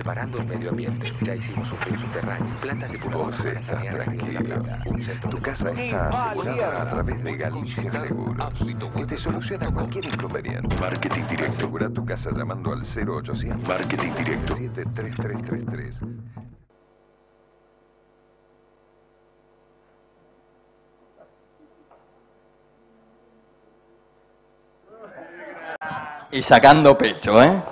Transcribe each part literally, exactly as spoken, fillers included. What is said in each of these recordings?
Separando el medio ambiente. Ya hicimos un río subterráneo, plantas depuradoras Vos para estás sanear la tranquilo. Plata, un centro Tu de casa control. está asegurada a través de Galicia Seguros y te soluciona cualquier inconveniente. Marketing directo. Asegura tu casa llamando al cero ochocientos Marketing directo siete tres tres tres tres. Y sacando pecho, ¿eh?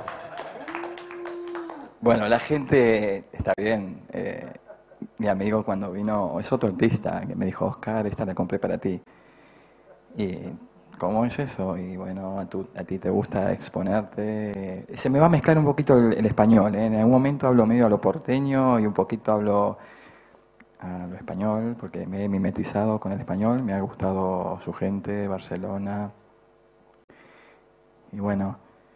Bueno, la gente está bien. Eh, mi amigo cuando vino, es otro artista, que me dijo, Oscar, esta la compré para ti. Y, ¿cómo es eso? Y bueno, a, tu, a ti te gusta exponerte. Se me va a mezclar un poquito el, el español, ¿eh? En algún momento hablo medio a lo porteño y un poquito hablo a lo español, porque me he mimetizado con el español, me ha gustado su gente, Barcelona. Y bueno,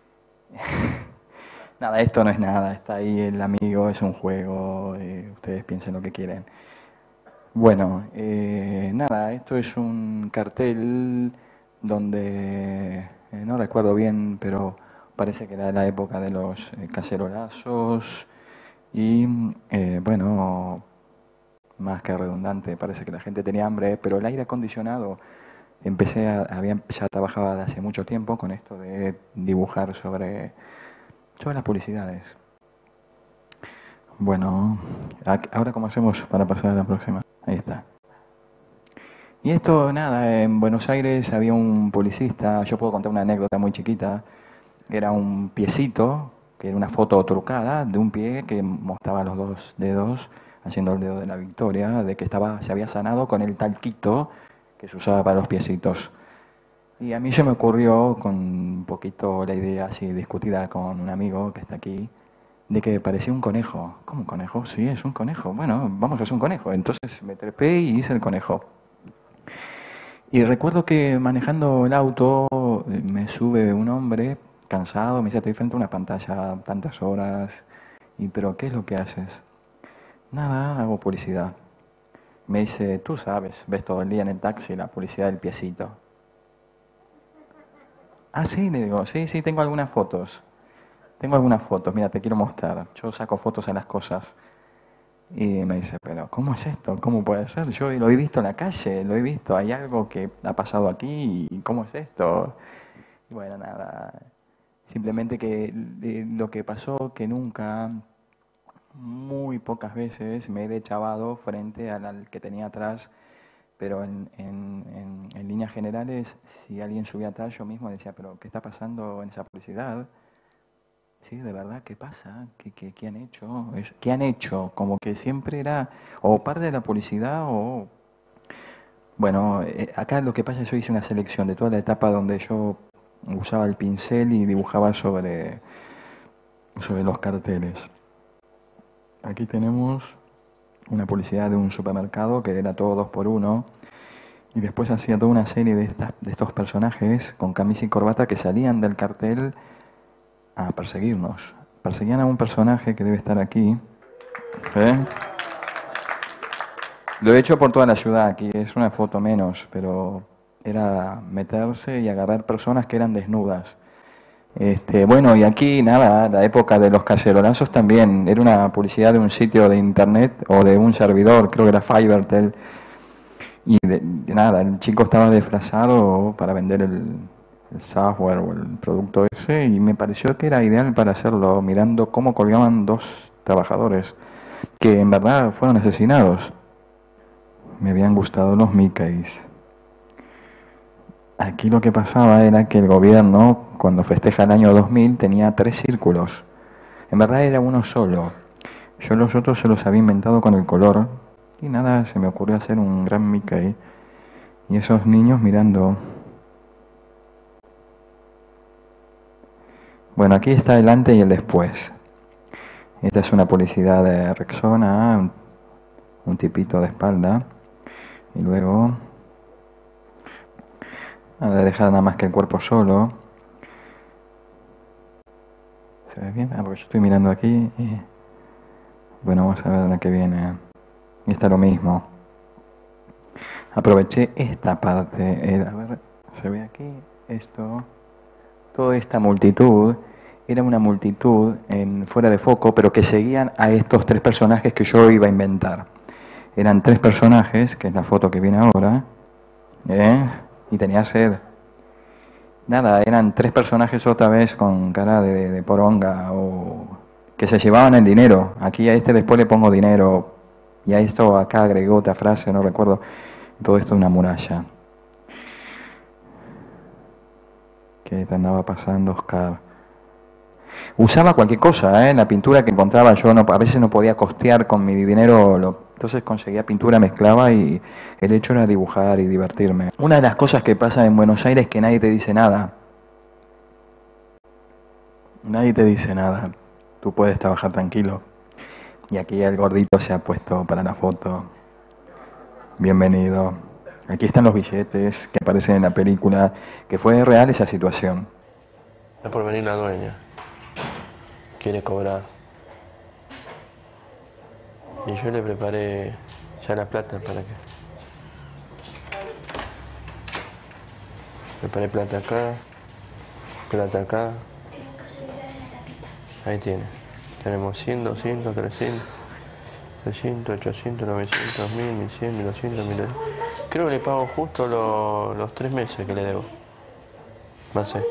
nada, esto no es nada, está ahí el amigo, es un juego, eh, ustedes piensen lo que quieren. Bueno, eh, nada, esto es un cartel donde, eh, no recuerdo bien, pero parece que era de la época de los eh, cacerolazos y, eh, bueno, más que redundante, parece que la gente tenía hambre, pero el aire acondicionado, empecé a, había, ya trabajaba de hace mucho tiempo con esto de dibujar sobre, sobre las publicidades. Bueno, ahora cómo hacemos para pasar a la próxima. Ahí está. Y esto, nada, en Buenos Aires había un publicista, yo puedo contar una anécdota muy chiquita, era un piecito, que era una foto trucada de un pie que mostraba los dos dedos, haciendo el dedo de la victoria, de que estaba, se había sanado con el talquito que se usaba para los piecitos. Y a mí se me ocurrió, con un poquito la idea así discutida con un amigo que está aquí, de que parecía un conejo. ¿Cómo un conejo? Sí, es un conejo. Bueno, vamos a hacer un conejo. Entonces me trepé y hice el conejo. Y recuerdo que manejando el auto me sube un hombre cansado, me dice, estoy frente a una pantalla tantas horas. Y, ¿pero qué es lo que haces? Nada, hago publicidad. Me dice, tú sabes, ves todo el día en el taxi la publicidad del piecito. Ah, sí, le digo, sí, sí, tengo algunas fotos. Tengo algunas fotos, mira, te quiero mostrar. Yo saco fotos a las cosas. Y me dice, pero ¿cómo es esto? ¿Cómo puede ser? Yo lo he visto en la calle, lo he visto, hay algo que ha pasado aquí, y ¿cómo es esto? Y bueno, nada, simplemente que eh, lo que pasó que nunca, muy pocas veces me he dechavado frente al, al que tenía atrás, pero en, en, en, en líneas generales, si alguien subía atrás, yo mismo decía, pero ¿qué está pasando en esa publicidad? Sí, de verdad, ¿qué pasa? ¿Qué, qué, qué han hecho? ¿Qué han hecho? Como que siempre era o parte de la publicidad o... Bueno, eh, acá lo que pasa es que yo hice una selección de toda la etapa donde yo usaba el pincel y dibujaba sobre, sobre los carteles. Aquí tenemos una publicidad de un supermercado que era todo dos por uno y después hacía toda una serie de, estas, de estos personajes con camisa y corbata que salían del cartel a perseguirnos. Perseguían a un personaje que debe estar aquí. ¿Eh? Lo he hecho por toda la ciudad, aquí es una foto menos, pero era meterse y agarrar personas que eran desnudas. Este, bueno, y aquí nada, la época de los cacerolazos también, era una publicidad de un sitio de internet o de un servidor, creo que era Fivertel, y de, de nada, el chico estaba disfrazado para vender el, el software o el producto ese y me pareció que era ideal para hacerlo, mirando cómo colgaban dos trabajadores que en verdad fueron asesinados. Me habían gustado los Mickeys. Aquí lo que pasaba era que el gobierno, cuando festeja el año dos mil, tenía tres círculos. En verdad era uno solo. Yo los otros se los había inventado con el color y nada, se me ocurrió hacer un gran Mickey. Y esos niños mirando. Bueno, aquí está el antes y el después. Esta es una publicidad de Rexona, un, un tipito de espalda. Y luego, a dejar nada más que el cuerpo solo. ¿Se ve bien? Ah, porque yo estoy mirando aquí y... Bueno, vamos a ver la que viene. Y está lo mismo. Aproveché esta parte. Eh, a ver, se ve aquí esto. Toda esta multitud. era una multitud en, fuera de foco, pero que seguían a estos tres personajes que yo iba a inventar. Eran tres personajes, que es la foto que viene ahora, ¿eh? Y tenía sed. Nada, eran tres personajes otra vez con cara de, de poronga, o que se llevaban el dinero. Aquí a este después le pongo dinero, y a esto acá agregó otra frase, no recuerdo. Todo esto es una muralla. ¿Qué te andaba pasando, Oscar? Usaba cualquier cosa, ¿eh? La pintura que encontraba yo, no, a veces no podía costear con mi dinero, lo, entonces conseguía pintura, mezclaba y el hecho era dibujar y divertirme. Una de las cosas que pasa en Buenos Aires es que nadie te dice nada. Nadie te dice nada. Tú puedes trabajar tranquilo. Y aquí el gordito se ha puesto para la foto. Bienvenido. Aquí están los billetes que aparecen en la película, que fue real esa situación. Está por venir la dueña. Quiere cobrar. Y yo le preparé ya la plata para que... Preparé plata acá, plata acá. Ahí tiene. Tenemos cien, doscientos, trescientos, trescientos, ochocientos, novecientos, mil, mil cien, mil doscientos, mil doscientos. Creo que le pago justo lo, los tres meses que le debo. No sé.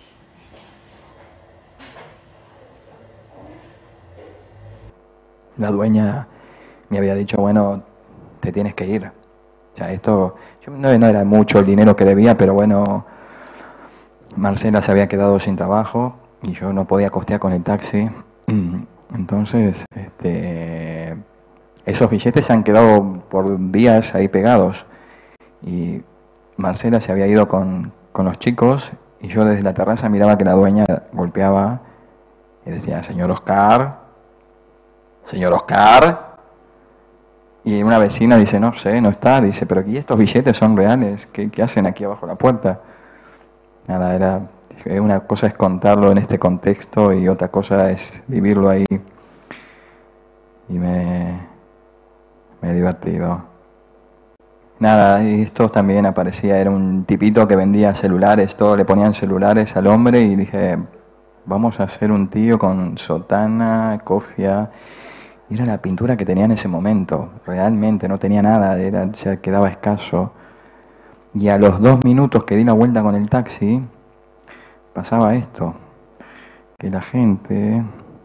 La dueña me había dicho, bueno, te tienes que ir. O sea, esto, yo, no, no era mucho el dinero que debía, pero bueno, Marcela se había quedado sin trabajo y yo no podía costear con el taxi. Entonces, este, esos billetes se han quedado por días ahí pegados. Y Marcela se había ido con, con los chicos y yo desde la terraza miraba que la dueña golpeaba y decía, señor Oscar... Señor Oscar, y una vecina dice, no sé, no está, dice, pero aquí estos billetes son reales, ¿qué, qué hacen aquí abajo de la puerta? Nada, era, una cosa es contarlo en este contexto y otra cosa es vivirlo ahí, y me, me he divertido. Nada, y esto también aparecía, era un tipito que vendía celulares, todo, le ponían celulares al hombre y dije, vamos a hacer un tío con sotana, cofia. Era la pintura que tenía en ese momento, realmente no tenía nada, era, ya quedaba escaso. Y a los dos minutos que di la vuelta con el taxi, pasaba esto, que la gente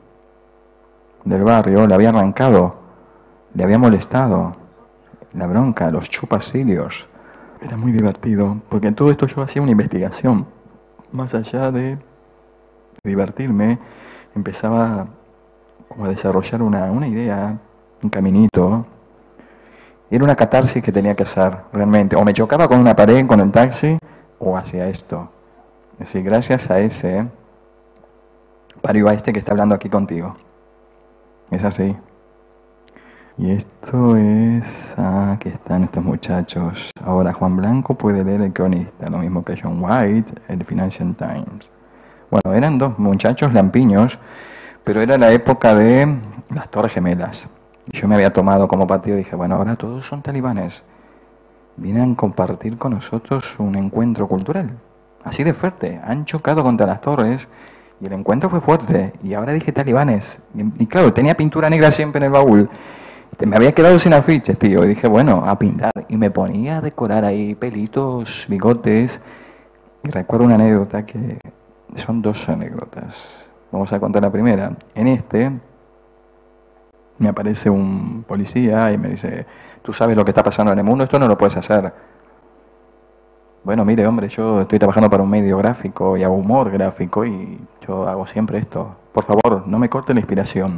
del barrio le había arrancado, le había molestado, la bronca, los chupacilios. Era muy divertido, porque en todo esto yo hacía una investigación, más allá de divertirme, empezaba como a desarrollar una, una idea, un caminito. Era una catarsis que tenía que hacer, realmente. O me chocaba con una pared con el taxi, o hacía esto. Es decir, gracias a ese, parió a este que está hablando aquí contigo. Es así. Y esto es... Ah, aquí están estos muchachos. Ahora Juan Blanco puede leer El Cronista, lo mismo que John White, el Financial Times. Bueno, eran dos muchachos lampiños, pero era la época de las Torres Gemelas. Y yo me había tomado como partido y dije, bueno, ahora todos son talibanes. Vienen a compartir con nosotros un encuentro cultural. Así de fuerte. Han chocado contra las torres y el encuentro fue fuerte. Y ahora dije talibanes. Y, y claro, tenía pintura negra siempre en el baúl. Me había quedado sin afiches, tío. Y dije, bueno, a pintar. Y me ponía a decorar ahí pelitos, bigotes. Y recuerdo una anécdota que... Son dos anécdotas. Vamos a contar la primera. En este, me aparece un policía y me dice, tú sabes lo que está pasando en el mundo, esto no lo puedes hacer. Bueno, mire, hombre, yo estoy trabajando para un medio gráfico y hago humor gráfico y yo hago siempre esto. Por favor, no me corte la inspiración.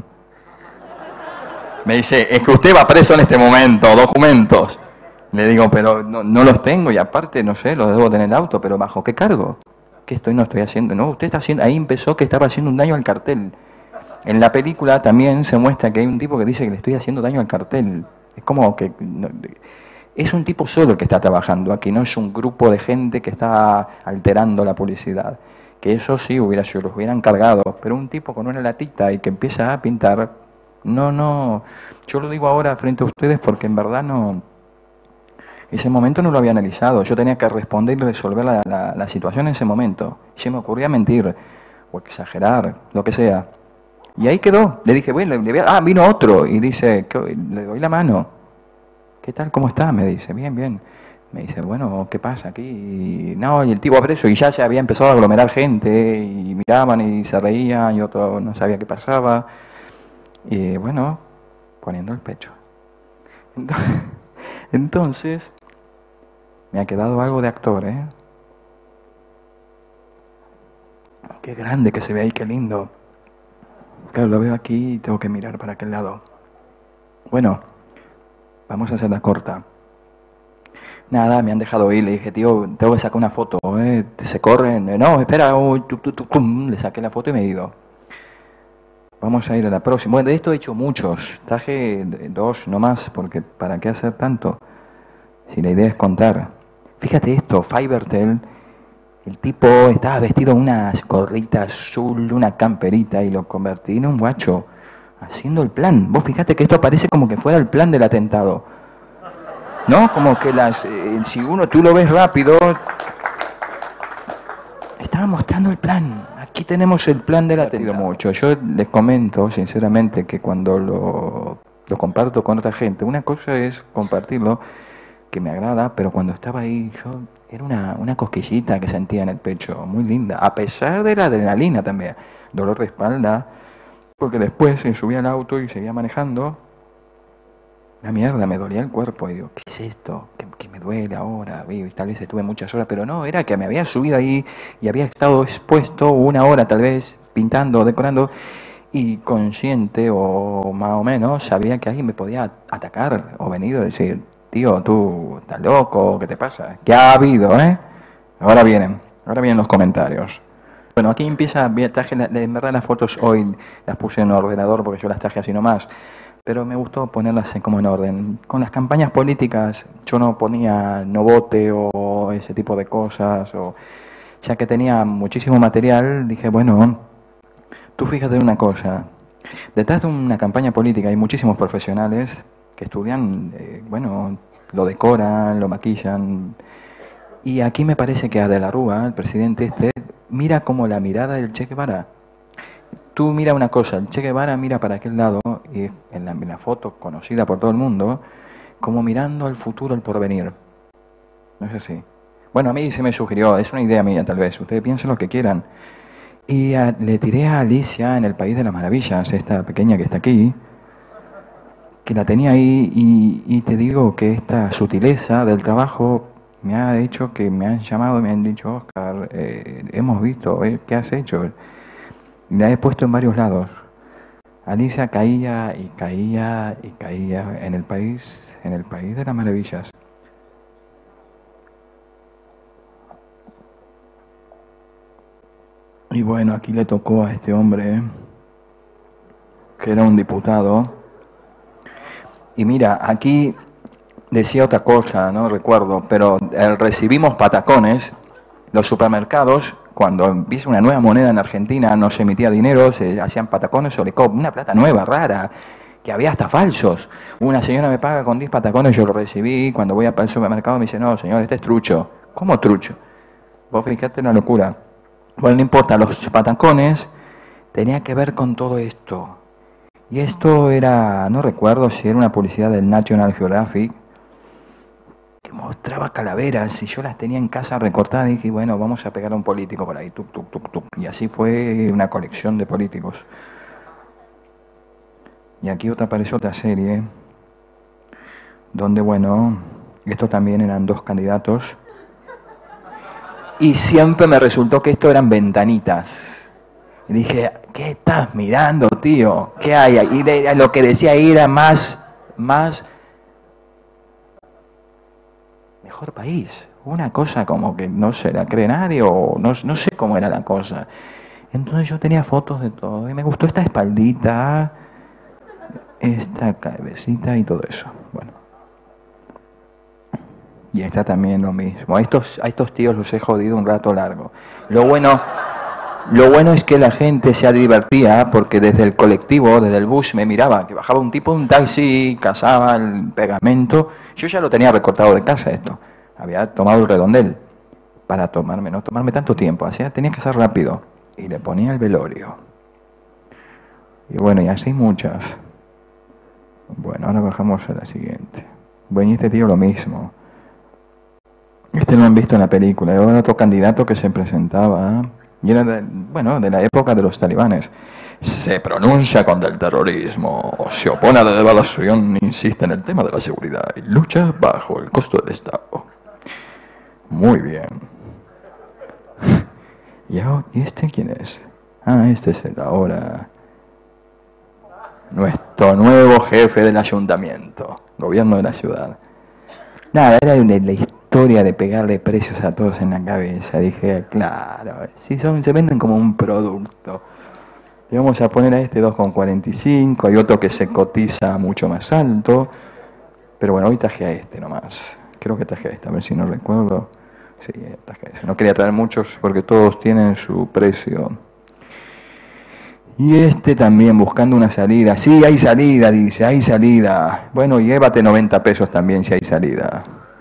Me dice, es que usted va preso en este momento, documentos. Le digo, pero no, no los tengo y aparte, no sé, los debo tener en el auto, pero ¿bajo qué cargo? ¿Qué estoy? No estoy haciendo. No, usted está haciendo. Ahí empezó que estaba haciendo un daño al cartel. En la película también se muestra que hay un tipo que dice que le estoy haciendo daño al cartel. Es como que... No, es un tipo solo el que está trabajando aquí, no es un grupo de gente que está alterando la publicidad. Que eso sí hubiera sido, los hubieran cargado. Pero un tipo con una latita y que empieza a pintar... No, no... Yo lo digo ahora frente a ustedes porque en verdad no... Ese momento no lo había analizado. Yo tenía que responder y resolver la, la, la situación en ese momento. Y se me ocurría mentir. o exagerar, lo que sea. Y ahí quedó. Le dije, bueno, le voy a... ah, vino otro. Y dice, le doy la mano. ¿Qué tal? ¿Cómo está? Me dice, bien, bien. Me dice, bueno, ¿qué pasa aquí? Y no, y el tipo preso, y ya se había empezado a aglomerar gente, y miraban y se reían, y otro no sabía qué pasaba. Y bueno, poniendo el pecho. Entonces, me ha quedado algo de actor, ¿eh? Qué grande que se ve ahí, qué lindo. Claro, lo veo aquí y tengo que mirar para aquel lado. Bueno, vamos a hacerla corta. Nada, me han dejado ir, le dije, tío, tengo que sacar una foto, ¿eh? Se corren, no, espera, oh, tu, tu, tu, pum. Le saqué la foto y me he ido. Vamos a ir a la próxima. Bueno, de esto he hecho muchos, traje dos, no más, porque ¿para qué hacer tanto? Si la idea es contar. Fíjate esto, Fivertel, el tipo estaba vestido en una gorrita azul, una camperita, y lo convertí en un guacho, haciendo el plan. Vos fíjate que esto parece como que fuera el plan del atentado. ¿No? Como que las, eh, si uno, tú lo ves rápido, estaba mostrando el plan. Aquí tenemos el plan del atentado. Mucho. Yo les comento, sinceramente, que cuando lo, lo comparto con otra gente, una cosa es compartirlo, que me agrada, pero cuando estaba ahí, yo era una, una cosquillita que sentía en el pecho, muy linda, a pesar de la adrenalina también, dolor de espalda, porque después se subía al auto y seguía manejando. La mierda, me dolía el cuerpo, y digo, ¿qué es esto? ¿Qué, qué me duele ahora? Y tal vez estuve muchas horas, pero no, era que me había subido ahí y había estado expuesto una hora tal vez, pintando, decorando, y consciente o más o menos sabía que alguien me podía atacar o venir y decir, tío, tú estás loco, ¿qué te pasa? ¿Qué ha habido, eh? Ahora vienen, ahora vienen los comentarios. Bueno, aquí empieza, traje, en verdad las fotos hoy las puse en el ordenador porque yo las traje así nomás. Pero me gustó ponerlas como en orden. Con las campañas políticas yo no ponía no vote o ese tipo de cosas, o ya que tenía muchísimo material, dije, bueno, tú fíjate en una cosa, detrás de una campaña política hay muchísimos profesionales que estudian, eh, bueno, lo decoran, lo maquillan, y aquí me parece que a De la Rúa, el presidente este, mira como la mirada del Che Guevara. Tú mira una cosa, el Che Guevara mira para aquel lado, y en la, en la foto conocida por todo el mundo, como mirando al futuro, al porvenir. No es así. Bueno, a mí se me sugirió, es una idea mía tal vez, ustedes piensen lo que quieran. Y a, le tiré a Alicia en el País de las Maravillas, esta pequeña que está aquí, que la tenía ahí, y, y te digo que esta sutileza del trabajo me ha hecho que me han llamado y me han dicho, Oscar, eh, hemos visto, eh, ¿qué has hecho? La he puesto en varios lados. Alicia caía y caía y caía en el país, en el país de las maravillas. Y bueno, aquí le tocó a este hombre, que era un diputado. Y mira, aquí decía otra cosa, no recuerdo, pero eh, recibimos patacones, los supermercados. Cuando empieza una nueva moneda en Argentina, no se emitía dinero, se hacían patacones o lecop, una plata nueva, rara, que había hasta falsos. Una señora me paga con diez patacones, yo lo recibí, cuando voy al supermercado me dice, no, señor, este es trucho. ¿Cómo trucho? Vos fijate la locura. Bueno, no importa, los patacones tenía que ver con todo esto. Y esto era, no recuerdo si era una publicidad del National Geographic, que mostraba calaveras, y yo las tenía en casa recortadas, y dije, bueno, vamos a pegar a un político por ahí, tuc, tuc, tuc, tuc. Y así fue una colección de políticos. Y aquí otra apareció otra serie, donde, bueno, estos también eran dos candidatos, y siempre me resultó que esto eran ventanitas. Y dije, ¿qué estás mirando, tío? ¿Qué hay ahí? Y de, lo que decía ahí era más, más... mejor país, una cosa como que no se la cree nadie, o no, no sé cómo era la cosa. Entonces yo tenía fotos de todo, y me gustó esta espaldita, esta cabecita y todo eso. Bueno. Y esta también lo mismo. A estos, a estos tíos los he jodido un rato largo. Lo bueno, lo bueno es que la gente se divertía, porque desde el colectivo, desde el bus, me miraba, que bajaba un tipo de un taxi, cazaba el pegamento. Yo ya lo tenía recortado de casa esto. Había tomado el redondel para tomarme, no tomarme tanto tiempo. Así tenía que ser rápido. y le ponía el velorio. Y bueno, y así muchas. Bueno, ahora bajamos a la siguiente. Bueno, y este tío lo mismo. Este lo han visto en la película. Era otro candidato que se presentaba, y era de, bueno, de la época de los talibanes. Se pronuncia contra el terrorismo, se opone a la devaluación, insiste en el tema de la seguridad y lucha bajo el costo del Estado. Muy bien. ¿Y ahora, ¿y este quién es? Ah, este es el ahora nuestro nuevo jefe del ayuntamiento, gobierno de la ciudad. Nada, era de la historia de pegarle precios a todos en la cabeza. Dije, claro, si son, se venden como un producto. Y vamos a poner a este dos con cuarenta y cinco, hay otro que se cotiza mucho más alto, pero bueno, hoy traje a este nomás. Creo que traje a este, a ver si no recuerdo. Sí, traje a ese. No quería traer muchos porque todos tienen su precio. Y este también buscando una salida. Sí, hay salida, dice, hay salida. Bueno, llévate noventa pesos también si hay salida.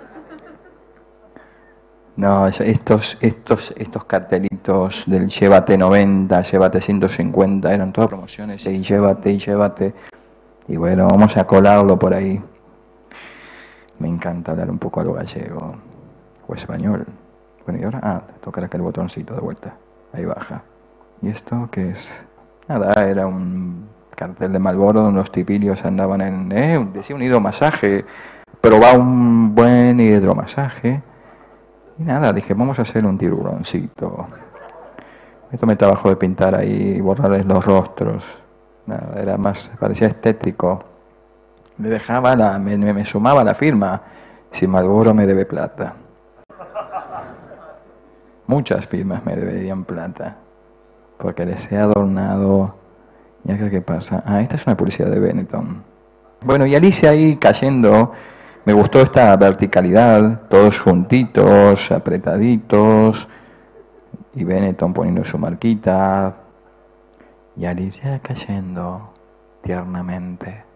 No, estos, estos, estos cartelitos del llévate noventa, llévate ciento cincuenta, eran todas promociones, y llévate, y llévate. Y bueno, vamos a colarlo por ahí. Me encanta hablar un poco a lo gallego, o español. Bueno, y ahora, ah, tocar aquel botoncito de vuelta. Ahí baja. ¿Y esto qué es? Nada, era un cartel de Marlboro donde los tipillos andaban en, eh, decía un hidromasaje, probá un buen hidromasaje. Y nada, dije, vamos a hacer un tiburoncito. Esto me trabajó de pintar ahí y borrarles los rostros. Nada, era más, parecía estético. Me dejaba la, me, me sumaba la firma. Si Marlboro me debe plata. Muchas firmas me deberían plata. Porque les he adornado. Y acá qué pasa. Ah, esta es una publicidad de Benetton. Bueno, y Alicia ahí cayendo. Me gustó esta verticalidad, todos juntitos, apretaditos, y Benetton poniendo su marquita, y Alicia cayendo tiernamente.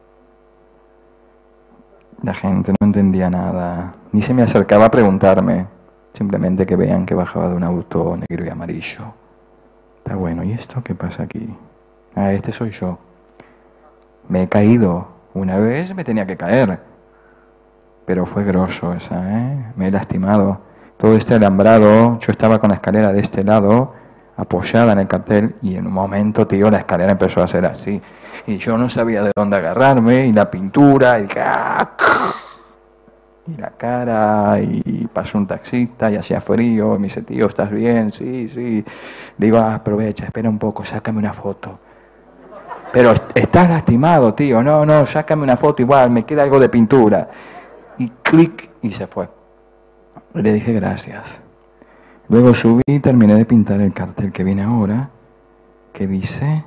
La gente no entendía nada, ni se me acercaba a preguntarme, simplemente que vean que bajaba de un auto negro y amarillo. Está bueno, ¿y esto qué pasa aquí? Ah, este soy yo. Me he caído, una vez me tenía que caer. Pero fue grosso esa, ¿eh? Me he lastimado. Todo este alambrado, yo estaba con la escalera de este lado, apoyada en el cartel, y en un momento, tío, la escalera empezó a hacer así. Y yo no sabía de dónde agarrarme, y la pintura, y dije, ¡ah! Y la cara, y pasó un taxista, y hacía frío, y me dice, tío, ¿estás bien? Sí, sí. Digo, ah, aprovecha, espera un poco, sácame una foto. Pero estás lastimado, tío. No, no, sácame una foto igual, me queda algo de pintura. Y clic, y se fue. Le dije gracias. Luego subí y terminé de pintar el cartel que viene ahora, que dice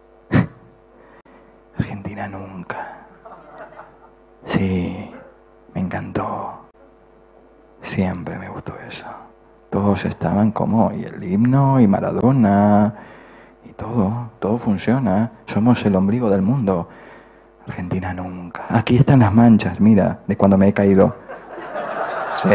Argentina nunca. Sí, me encantó. Siempre me gustó eso. Todos estaban como, y el himno, y Maradona, y todo, todo funciona. Somos el ombligo del mundo. Argentina nunca. Aquí están las manchas, mira, de cuando me he caído. Sí.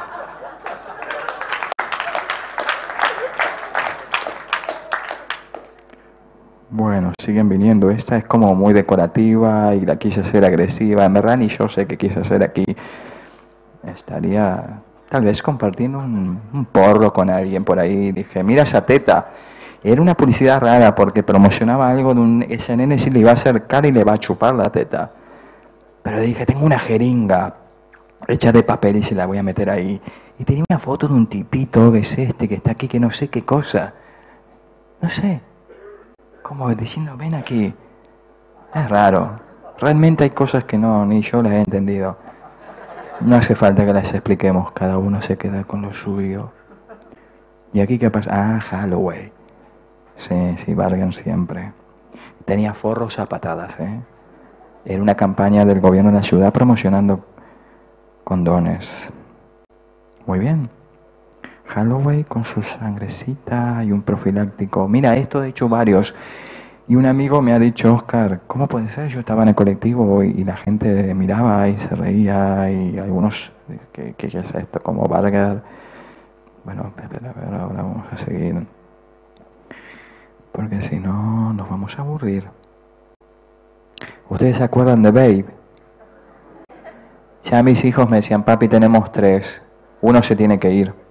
Bueno, siguen viniendo. Esta es como muy decorativa y la quise hacer agresiva. En verdad ni yo sé qué quise hacer aquí. Estaría tal vez compartiendo un, un porro con alguien por ahí. Dije, mira esa teta. Era una publicidad rara porque promocionaba algo de un ese nene si le iba a acercar y le va a chupar la teta. Pero dije, tengo una jeringa hecha de papel y se la voy a meter ahí. Y tenía una foto de un tipito que es este, que está aquí, que no sé qué cosa. No sé. Como diciendo, ven aquí. Es raro. Realmente hay cosas que no, ni yo las he entendido. No hace falta que las expliquemos, cada uno se queda con lo suyo. ¿Y aquí qué pasa? Ah, Halloween. Sí, sí, valgan siempre. Tenía forros a patadas, ¿eh? Era una campaña del gobierno de la ciudad promocionando condones. Muy bien. Halloween con su sangrecita y un profiláctico. Mira, esto he hecho varios. Y un amigo me ha dicho, Oscar, ¿cómo puede ser? Yo estaba en el colectivo y, y la gente miraba y se reía y algunos, ¿qué, qué es esto? Como Vargas. Bueno, espera, a ver, ahora vamos a seguir. porque si no nos vamos a aburrir. ¿Ustedes se acuerdan de Babe? Ya mis hijos me decían, papi, tenemos tres, uno se tiene que ir.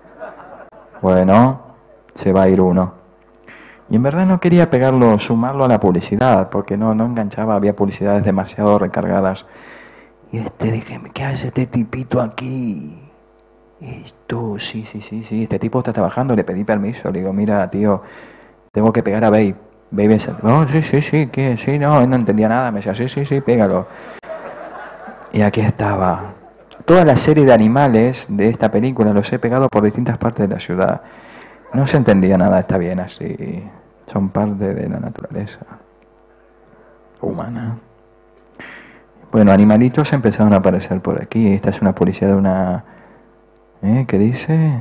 Bueno, se va a ir uno. Y en verdad no quería pegarlo, sumarlo a la publicidad, porque no, no enganchaba, había publicidades demasiado recargadas. Y este, dije, ¿qué hace este tipito aquí? Esto, sí, sí, sí, sí, este tipo está trabajando, le pedí permiso, le digo, mira, tío, tengo que pegar a Babe. Babe es, oh, sí, sí, sí, ¿qué? Sí, no, él no entendía nada, me decía, sí, sí, sí, pégalo. Y aquí estaba. Toda la serie de animales de esta película los he pegado por distintas partes de la ciudad. No se entendía nada, está bien así. Son parte de la naturaleza humana. Bueno, animalitos empezaron a aparecer por aquí. Esta es una publicidad de una... ¿Eh? ¿Qué dice?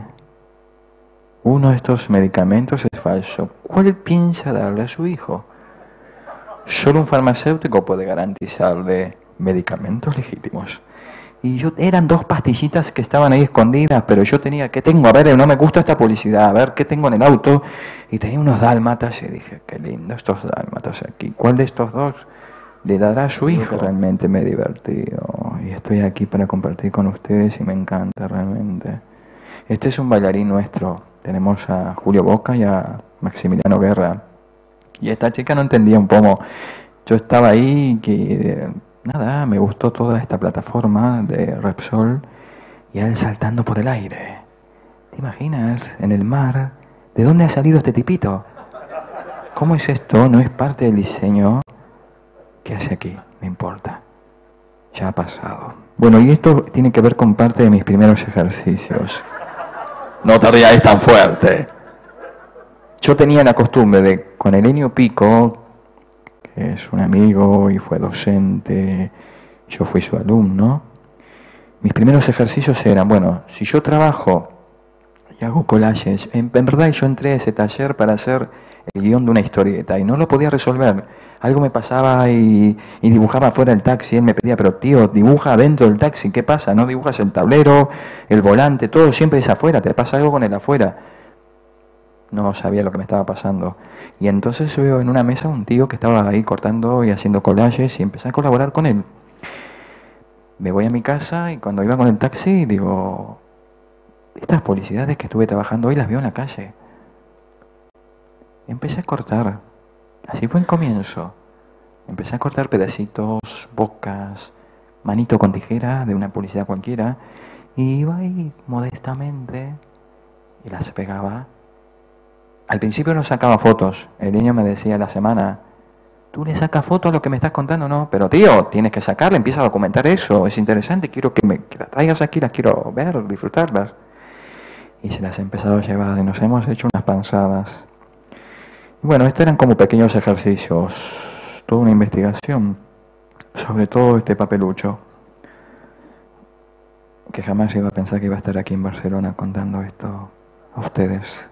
Uno de estos medicamentos es falso. ¿Cuál piensa darle a su hijo? Solo un farmacéutico puede garantizarle medicamentos legítimos. Y yo, eran dos pastillitas que estaban ahí escondidas, pero yo tenía, ¿qué tengo? A ver, no me gusta esta publicidad, a ver, ¿qué tengo en el auto? Y tenía unos dálmatas y dije, qué lindo estos dálmatas aquí. ¿Cuál de estos dos le dará a su hijo? Realmente me he divertido y estoy aquí para compartir con ustedes y me encanta realmente. Este es un bailarín nuestro. Tenemos a Julio Boca y a Maximiliano Guerra. Y esta chica no entendía un poco. Yo estaba ahí que... Nada, me gustó toda esta plataforma de Repsol y él saltando por el aire. ¿Te imaginas? En el mar. ¿De dónde ha salido este tipito? ¿Cómo es esto? ¿No es parte del diseño? ¿Qué hace aquí? Me importa. Ya ha pasado. Bueno, y esto tiene que ver con parte de mis primeros ejercicios. No te rías tan fuerte. Yo tenía la costumbre de, con Elenio Pico, que es un amigo y fue docente, yo fui su alumno, mis primeros ejercicios eran, bueno, si yo trabajo y hago collages, en, en verdad yo entré a ese taller para hacer el guión de una historieta y no lo podía resolver. Algo me pasaba y, y dibujaba fuera del taxi, él me pedía, pero tío, dibuja dentro del taxi, ¿qué pasa? No dibujas el tablero, el volante, todo siempre es afuera, te pasa algo con el afuera. No sabía lo que me estaba pasando. Y entonces veo en una mesa un tío que estaba ahí cortando y haciendo collages y empecé a colaborar con él. Me voy a mi casa y cuando iba con el taxi digo, estas publicidades que estuve trabajando hoy las veo en la calle. Empecé a cortar. Así fue el comienzo. Empecé a cortar pedacitos, bocas, manito con tijera de una publicidad cualquiera. Y iba ahí modestamente y las pegaba. Al principio no sacaba fotos. El niño me decía a la semana, ¿tú le sacas fotos a lo que me estás contando? No, pero tío, tienes que sacarle, empieza a documentar eso, es interesante, quiero que, me, que las traigas aquí, las quiero ver, disfrutarlas. Y se las he empezado a llevar y nos hemos hecho unas panzadas. Bueno, estos eran como pequeños ejercicios, toda una investigación sobre todo este papelucho, que jamás iba a pensar que iba a estar aquí en Barcelona contando esto a ustedes.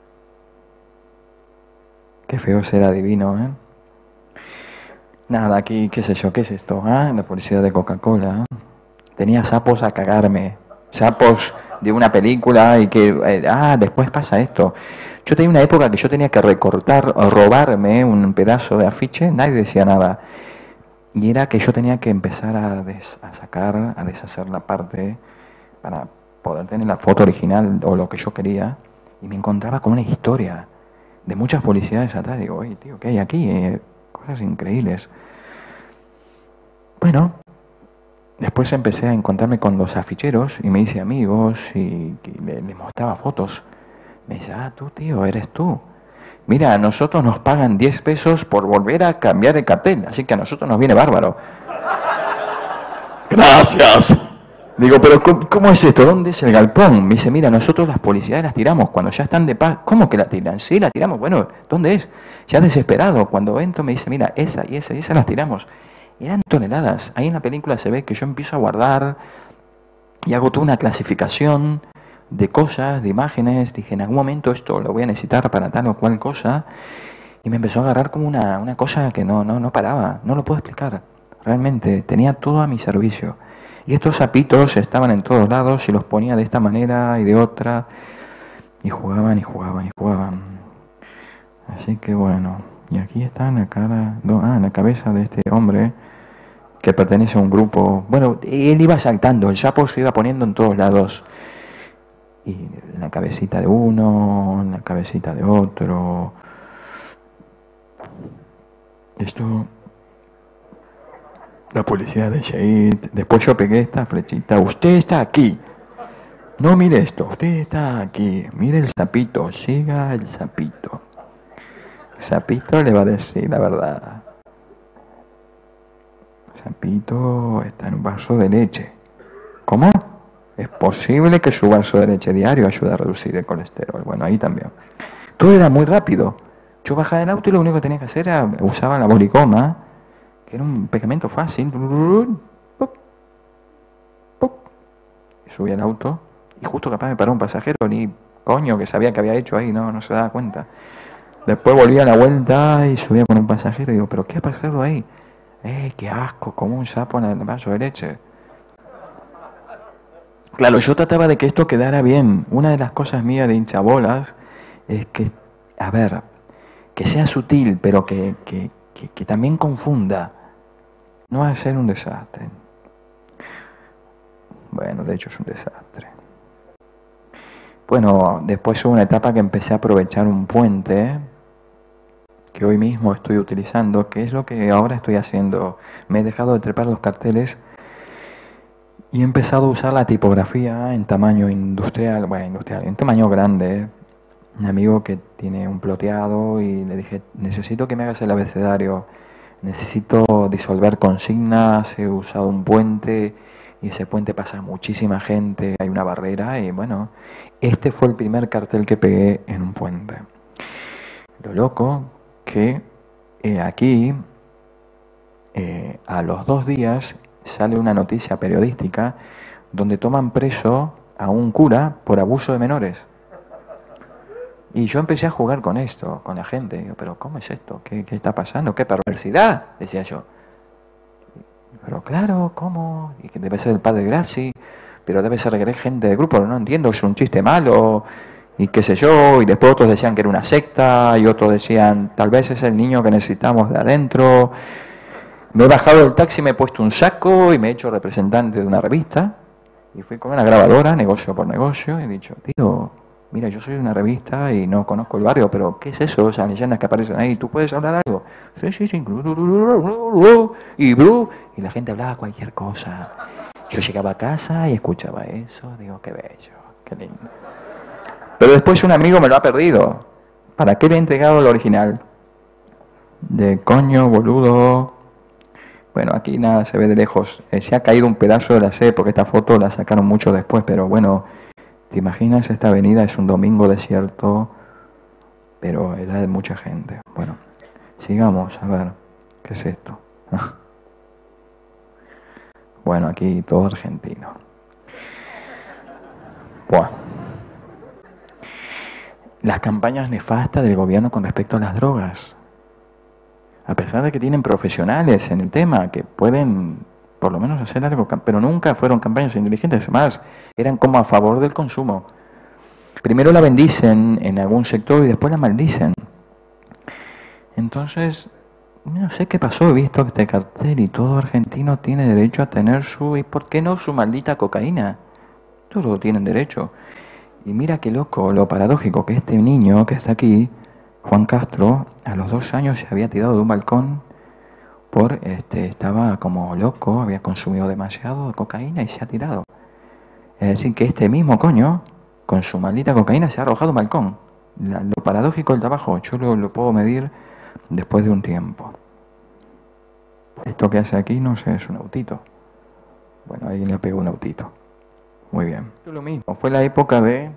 Qué feo ser adivino, ¿eh? Nada, aquí, qué sé yo, ¿qué es esto? Ah, la publicidad de Coca-Cola. Tenía sapos a cagarme. Sapos de una película y que... Eh, ah, después pasa esto. Yo tenía una época que yo tenía que recortar o robarme un pedazo de afiche, nadie decía nada. Y era que yo tenía que empezar a, des, a sacar, a deshacer la parte para poder tener la foto original o lo que yo quería. Y me encontraba con una historia de muchas publicidades atrás. Digo, oye, tío, ¿qué hay aquí? Eh, cosas increíbles. Bueno, después empecé a encontrarme con los aficheros y me hice amigos y, y le, le mostraba fotos. Me dice, ah, tú, tío, eres tú. Mira, a nosotros nos pagan diez pesos por volver a cambiar el cartel, así que a nosotros nos viene bárbaro. Gracias. Digo, pero ¿cómo, ¿cómo es esto? ¿Dónde es el galpón? Me dice, mira, nosotros las publicidades las tiramos cuando ya están de paz. ¿Cómo que la tiran? Sí, la tiramos. Bueno, ¿dónde es? Ya desesperado. Cuando entro me dice, mira, esa y esa y esa las tiramos. Y eran toneladas. Ahí en la película se ve que yo empiezo a guardar y hago toda una clasificación de cosas, de imágenes. Dije, en algún momento esto lo voy a necesitar para tal o cual cosa. Y me empezó a agarrar como una, una cosa que no, no, no paraba. No lo puedo explicar. Realmente, tenía todo a mi servicio. Y estos sapitos estaban en todos lados y los ponía de esta manera y de otra. Y jugaban y jugaban y jugaban. Así que bueno, y aquí está la cara, no, ah, la cabeza de este hombre que pertenece a un grupo. Bueno, él iba saltando, el sapo se iba poniendo en todos lados. Y la cabecita de uno, la cabecita de otro. Esto, la policía de Shahid. Después yo pegué esta flechita. Usted está aquí. No mire esto, usted está aquí. Mire el sapito, siga el sapito. El sapito le va a decir la verdad. El sapito está en un vaso de leche. ¿Cómo? Es posible que su vaso de leche diario ayude a reducir el colesterol. Bueno, ahí también. Todo era muy rápido. Yo bajaba del auto y lo único que tenía que hacer era, usaba la bolicoma, que era un pegamento fácil. Subí al auto y justo capaz me paró un pasajero, ni coño que sabía que había hecho ahí, no, no se daba cuenta. Después volví a la vuelta y subía con un pasajero y digo, ¿pero qué ha pasado ahí? ¡Eh, qué asco! Como un sapo en el vaso de leche. Claro, yo trataba de que esto quedara bien. Una de las cosas mías de hinchabolas es que, a ver, que sea sutil, pero que, que, que, que también confunda. No va a ser un desastre. Bueno, de hecho es un desastre. Bueno, después hubo una etapa que empecé a aprovechar un puente que hoy mismo estoy utilizando, que es lo que ahora estoy haciendo. Me he dejado de trepar los carteles y he empezado a usar la tipografía en tamaño industrial, bueno, industrial, en tamaño grande. Un amigo que tiene un ploteado y le dije, necesito que me hagas el abecedario, necesito disolver consignas, he usado un puente y ese puente pasa muchísima gente, hay una barrera y bueno, este fue el primer cartel que pegué en un puente. Lo loco que eh, aquí, eh, a los dos días, sale una noticia periodística donde toman preso a un cura por abuso de menores. Y yo empecé a jugar con esto, con la gente. Digo, ¿pero cómo es esto? ¿Qué, qué está pasando? ¿Qué perversidad? Decía yo. Pero claro, ¿cómo? Y que debe ser el padre Graci, pero debe ser gente del grupo, no entiendo, es un chiste malo, y qué sé yo. Y después otros decían que era una secta, y otros decían, tal vez es el niño que necesitamos de adentro. Me he bajado del taxi, me he puesto un saco y me he hecho representante de una revista. Y fui con una grabadora, negocio por negocio, y he dicho, tío, mira, yo soy de una revista y no conozco el barrio, pero ¿qué es eso? Esas leyendas que aparecen ahí, ¿tú puedes hablar algo? Sí, sí, sí. Y, y la gente hablaba cualquier cosa. Yo llegaba a casa y escuchaba eso, digo, qué bello, qué lindo. Pero después un amigo me lo ha perdido. ¿Para qué le he entregado el original? De coño, boludo. Bueno, aquí nada se ve de lejos. Eh, se ha caído un pedazo de la C, porque esta foto la sacaron mucho después, pero bueno, ¿te imaginas? Esta avenida es un domingo desierto, pero era de mucha gente. Bueno, sigamos, a ver, ¿qué es esto? Bueno, aquí todo argentino. Bueno. Las campañas nefastas del gobierno con respecto a las drogas. A pesar de que tienen profesionales en el tema que pueden por lo menos hacer algo, pero nunca fueron campañas inteligentes, más eran como a favor del consumo. Primero la bendicen en algún sector y después la maldicen. Entonces, no sé qué pasó, he visto este cartel y todo argentino tiene derecho a tener su, ¿y por qué no su maldita cocaína? Todos tienen derecho. Y mira qué loco, lo paradójico, que este niño que está aquí, Juan Castro, a los dos años se había tirado de un balcón por, este, estaba como loco, había consumido demasiado cocaína y se ha tirado. Es decir, que este mismo coño, con su maldita cocaína, se ha arrojado un balcón. La, lo paradójico del trabajo, yo lo, lo puedo medir después de un tiempo. Esto que hace aquí, no sé, es un autito. Bueno, ahí le pegó un autito. Muy bien. Lo mismo, fue la época de...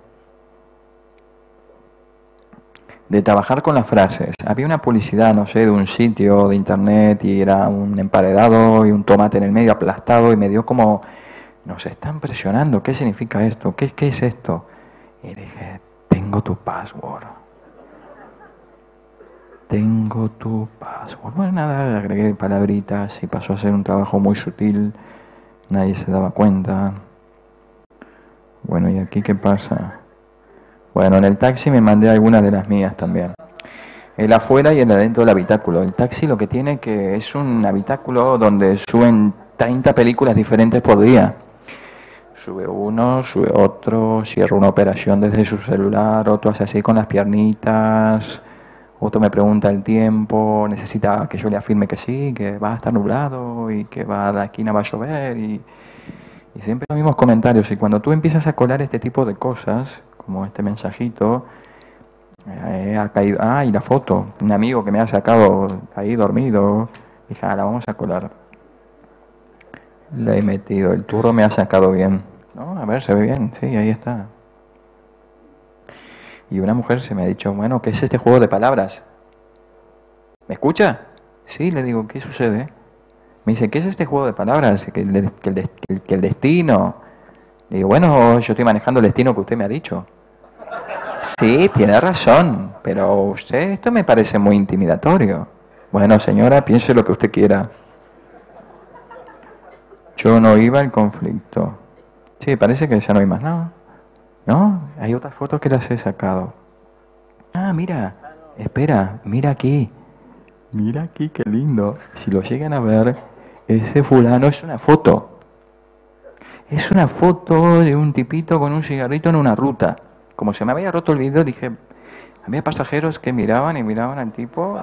de trabajar con las frases. Había una publicidad, no sé, de un sitio de internet y era un emparedado y un tomate en el medio aplastado y me dio como, nos están presionando, ¿qué significa esto? ¿Qué, qué es esto? Y dije, tengo tu password. Tengo tu password. Bueno, nada, agregué palabritas y pasó a ser un trabajo muy sutil, nadie se daba cuenta. Bueno, ¿y aquí qué pasa? Bueno, en el taxi me mandé algunas de las mías también. El afuera y el adentro del habitáculo. El taxi lo que tiene que es un habitáculo donde suben treinta películas diferentes por día. Sube uno, sube otro, cierra una operación desde su celular, otro hace así con las piernitas, otro me pregunta el tiempo, necesita que yo le afirme que sí, que va a estar nublado y que va, la esquina va a llover y, y siempre los mismos comentarios. Y cuando tú empiezas a colar este tipo de cosas, como este mensajito, eh, ha caído, ah, y la foto, un amigo que me ha sacado ahí dormido, dije, ah, la vamos a colar. Le he metido, el turro me ha sacado bien. No, a ver, se ve bien, sí, ahí está. Y una mujer se me ha dicho, bueno, ¿qué es este juego de palabras? ¿Me escucha? Sí, le digo, ¿qué sucede? Me dice, ¿qué es este juego de palabras? Que el, que el, que el, que el destino. Le digo, bueno, yo estoy manejando el destino que usted me ha dicho. Sí, tiene razón, pero usted, esto me parece muy intimidatorio. Bueno, señora, piense lo que usted quiera. Yo no iba al conflicto. Sí, parece que ya no hay más nada. ¿No? Hay otras fotos que las he sacado. Ah, mira, espera, mira aquí. Mira aquí, qué lindo. Si lo llegan a ver, ese fulano es una foto. Es una foto de un tipito con un cigarrito en una ruta. Como se me había roto el video, dije, había pasajeros que miraban y miraban al tipo.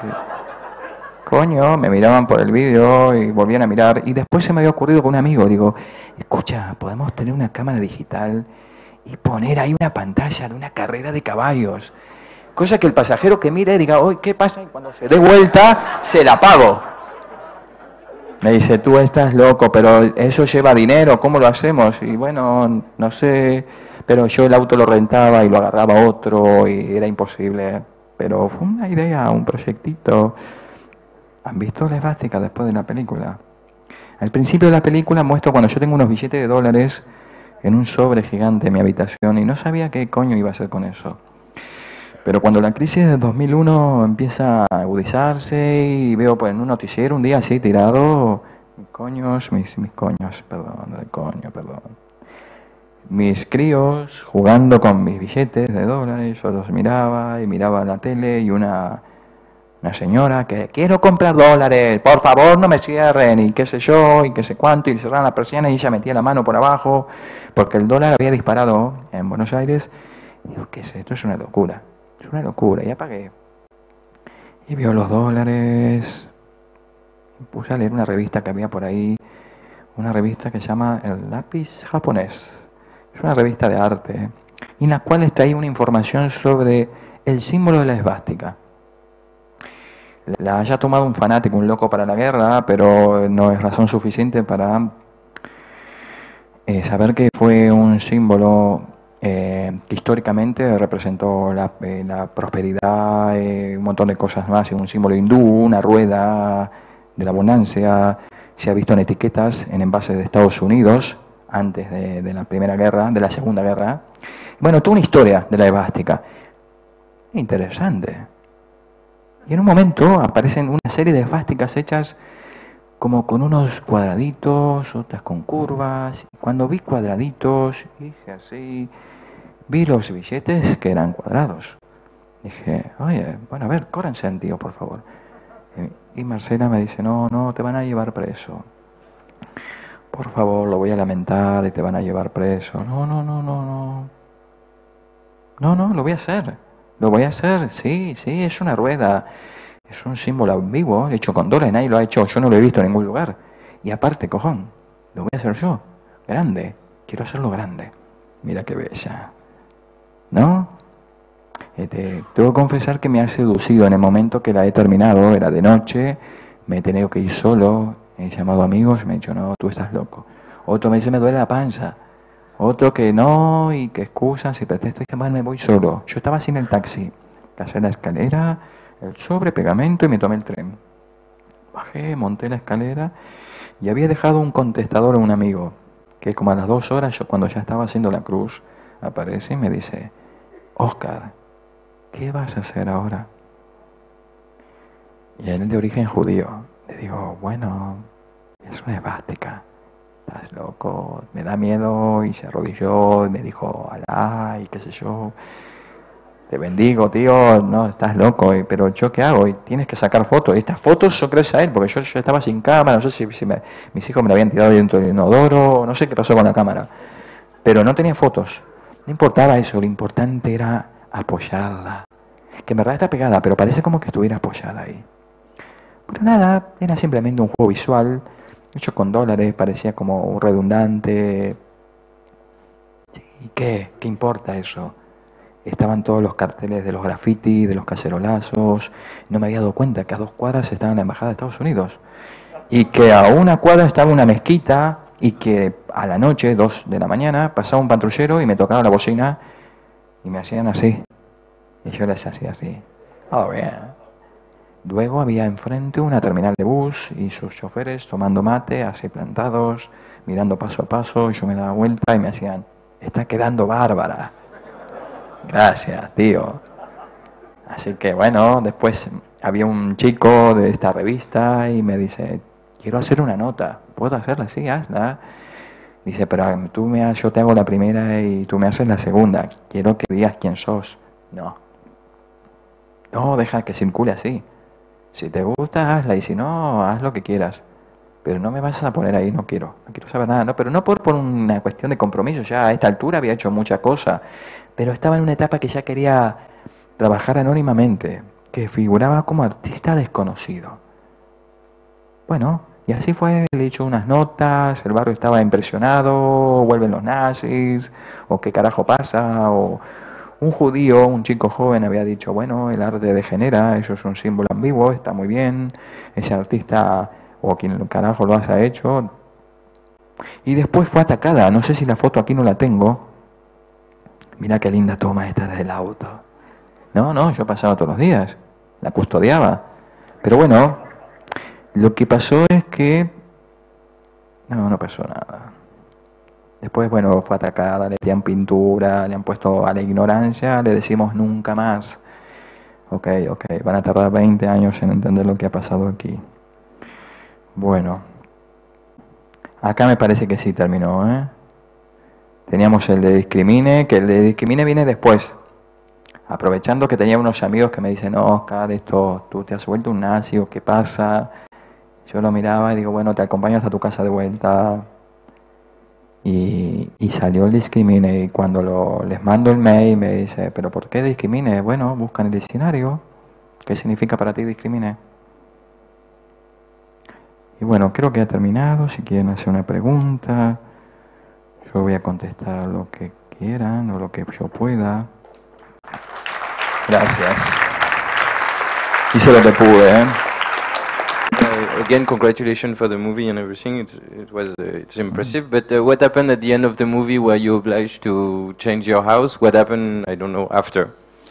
Coño, me miraban por el vídeo y volvían a mirar. Y después se me había ocurrido con un amigo, digo, escucha, podemos tener una cámara digital y poner ahí una pantalla de una carrera de caballos. Cosa que el pasajero que mire diga, oye, ¿qué pasa? Y cuando se dé vuelta, se la pago. Me dice, tú estás loco, pero eso lleva dinero, ¿cómo lo hacemos? Y bueno, no sé, pero yo el auto lo rentaba y lo agarraba otro y era imposible. Pero fue una idea, un proyectito. ¿Han visto la esvástica después de la película? Al principio de la película muestro cuando yo tengo unos billetes de dólares en un sobre gigante en mi habitación y no sabía qué coño iba a hacer con eso. Pero cuando la crisis del dos mil uno empieza a agudizarse y veo pues, en un noticiero un día así tirado, mis coños, mis, mis coños, perdón, de coño, perdón. Mis críos jugando con mis billetes de dólares, yo los miraba y miraba la tele y una... Una señora que quiero comprar dólares, por favor no me cierren, y qué sé yo, y qué sé cuánto, y cerraron la persiana y ella metía la mano por abajo, porque el dólar había disparado en Buenos Aires. Y digo, ¿qué es esto? Es una locura, es una locura, y apagué. Y vio los dólares, me puse a leer una revista que había por ahí, una revista que se llama El Lápiz Japonés. Es una revista de arte, y en la cual está ahí una información sobre el símbolo de la esvástica. La haya tomado un fanático, un loco para la guerra, pero no es razón suficiente para eh, saber que fue un símbolo eh, que históricamente representó la, eh, la prosperidad, eh, un montón de cosas más, un símbolo hindú, una rueda de la abundancia. Se ha visto en etiquetas, en envases de Estados Unidos, antes de, de la Primera Guerra, de la Segunda Guerra. Bueno, toda una historia de la esvástica. Interesante. Y en un momento aparecen una serie de esvásticas hechas como con unos cuadraditos, otras con curvas. Y cuando vi cuadraditos, dije así, vi los billetes que eran cuadrados. Dije, oye, bueno, a ver, córrense, tío, por favor. Y Marcela me dice, no, no, te van a llevar preso. Por favor, lo voy a lamentar y te van a llevar preso. No, no, no, no, no. No, no, lo voy a hacer. Lo voy a hacer, sí, sí, es una rueda. Es un símbolo vivo, hecho con dólares, nadie lo ha hecho, yo no lo he visto en ningún lugar. Y aparte, cojón, lo voy a hacer yo. Grande, quiero hacerlo grande. Mira qué bella. ¿No? Este, tengo que confesar que me ha seducido en el momento que la he terminado, era de noche, me he tenido que ir solo, he llamado amigos, me he dicho, no, tú estás loco. Otro me dice, me duele la panza. Otro que no, y que excusas y pretextos, y que mal me voy solo. Yo estaba sin el taxi, pasé la escalera, el sobre, pegamento y me tomé el tren. Bajé, monté la escalera y había dejado un contestador a un amigo, que como a las dos horas, yo cuando ya estaba haciendo la cruz, aparece y me dice, Oscar, ¿qué vas a hacer ahora? Y él es de origen judío. Le digo, bueno, es una esvástica. Estás loco, me da miedo, y se arrodilló, y me dijo, Alá, y qué sé yo. Y le digo, bueno, ¿qué vas a hacer ahora? Y me dice, te bendigo, tío, no, estás loco, y- pero ¿yo qué hago? Y tienes que sacar fotos. Y estas fotos yo creo a él, porque yo, yo estaba sin cámara, no sé si, si me- mis hijos me la habían tirado dentro del inodoro, no sé qué pasó con la cámara. Pero no tenía fotos. No importaba eso, lo importante era apoyarla. Que en verdad está pegada, pero parece como que estuviera apoyada ahí. Pero nada, era simplemente un juego visual, hecho con dólares, parecía como redundante. ¿Y qué? ¿Qué importa eso? Estaban todos los carteles de los grafitis, de los cacerolazos. No me había dado cuenta que a dos cuadras estaba en la Embajada de Estados Unidos. Y que a una cuadra estaba una mezquita y que a la noche, dos de la mañana, pasaba un patrullero y me tocaba la bocina y me hacían así. Y yo les hacía así. Oh, bien. Luego había enfrente una terminal de bus y sus choferes tomando mate, así plantados, mirando paso a paso. Y yo me daba vuelta y me hacían, está quedando bárbara. Gracias, tío. Así que bueno, después había un chico de esta revista y me dice, quiero hacer una nota. ¿Puedo hacerla? Sí, hazla. Dice, pero tú me, ha- yo te hago la primera y tú me haces la segunda. Quiero que digas quién sos. No. No, deja que circule así. Si te gusta, hazla, y si no, haz lo que quieras. Pero no me vas a poner ahí, no quiero, no quiero saber nada, no, pero no por, por una cuestión de compromiso, ya a esta altura había hecho mucha cosa, pero estaba en una etapa que ya quería trabajar anónimamente, que figuraba como artista desconocido. Bueno, y así fue, le he hecho unas notas, el barrio estaba impresionado, vuelven los nazis, o qué carajo pasa, o un judío, un chico joven había dicho, bueno, el arte degenera, eso es un símbolo ambiguo, está muy bien, ese artista o quien carajo lo haya hecho. Y después fue atacada, no sé si la foto aquí no la tengo. Mira qué linda toma esta desde el auto. No, no, yo pasaba todos los días, la custodiaba. Pero bueno, lo que pasó es que... No, no pasó nada. Después, bueno, fue atacada, le tiran pintura, le han puesto a la ignorancia, le decimos nunca más. Ok, ok, van a tardar veinte años en entender lo que ha pasado aquí. Bueno, acá me parece que sí terminó, ¿eh? Teníamos el de discrimine, que el de discrimine viene después. Aprovechando que tenía unos amigos que me dicen, no, Oscar, esto, tú te has vuelto un nazi, ¿o qué pasa? Yo lo miraba y digo, bueno, te acompaño hasta tu casa de vuelta. Y, y salió el discrimine, y cuando lo, les mando el mail me dice, ¿pero por qué discrimine? Bueno, buscan el diccionario. ¿Qué significa para ti discrimine? Y bueno, creo que ha terminado. Si quieren hacer una pregunta, yo voy a contestar lo que quieran o lo que yo pueda. Gracias. Hice lo que pude, ¿eh? Uh, again, congratulations for the movie and everything. It's, it was uh, it's impressive. But uh, what happened at the end of the movie? Were you obliged to change your house? What happened? I don't know. After.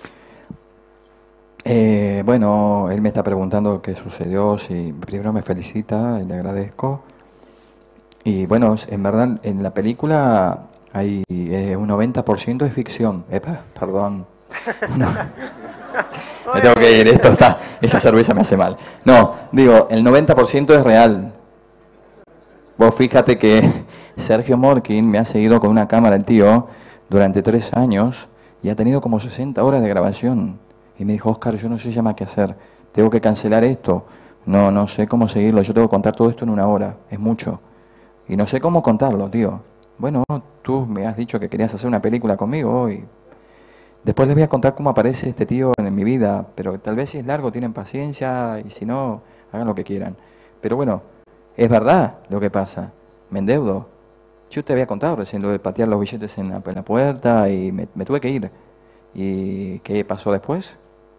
Eh, bueno, él me está preguntando qué sucedió, si primero me felicita y le agradezco. Y bueno, en verdad en la película hay eh, un noventa por ciento de ficción. Epa, perdón. No. Me tengo que ir, esto está, esa cerveza me hace mal. No, digo, el noventa por ciento es real. Vos fíjate que Sergio Morkin me ha seguido con una cámara, el tío, durante tres años y ha tenido como sesenta horas de grabación. Y me dijo, Oscar, yo no sé ya más qué hacer. Tengo que cancelar esto. No, no sé cómo seguirlo. Yo tengo que contar todo esto en una hora. Es mucho. Y no sé cómo contarlo, tío. Bueno, tú me has dicho que querías hacer una película conmigo y... Después les voy a contar cómo aparece este tío en mi vida, pero tal vez si es largo tienen paciencia y si no, hagan lo que quieran. Pero bueno, es verdad lo que pasa. Me endeudo. Yo te había contado recién lo de patear los billetes en la, en la puerta y me, me tuve que ir. ¿Y qué pasó después?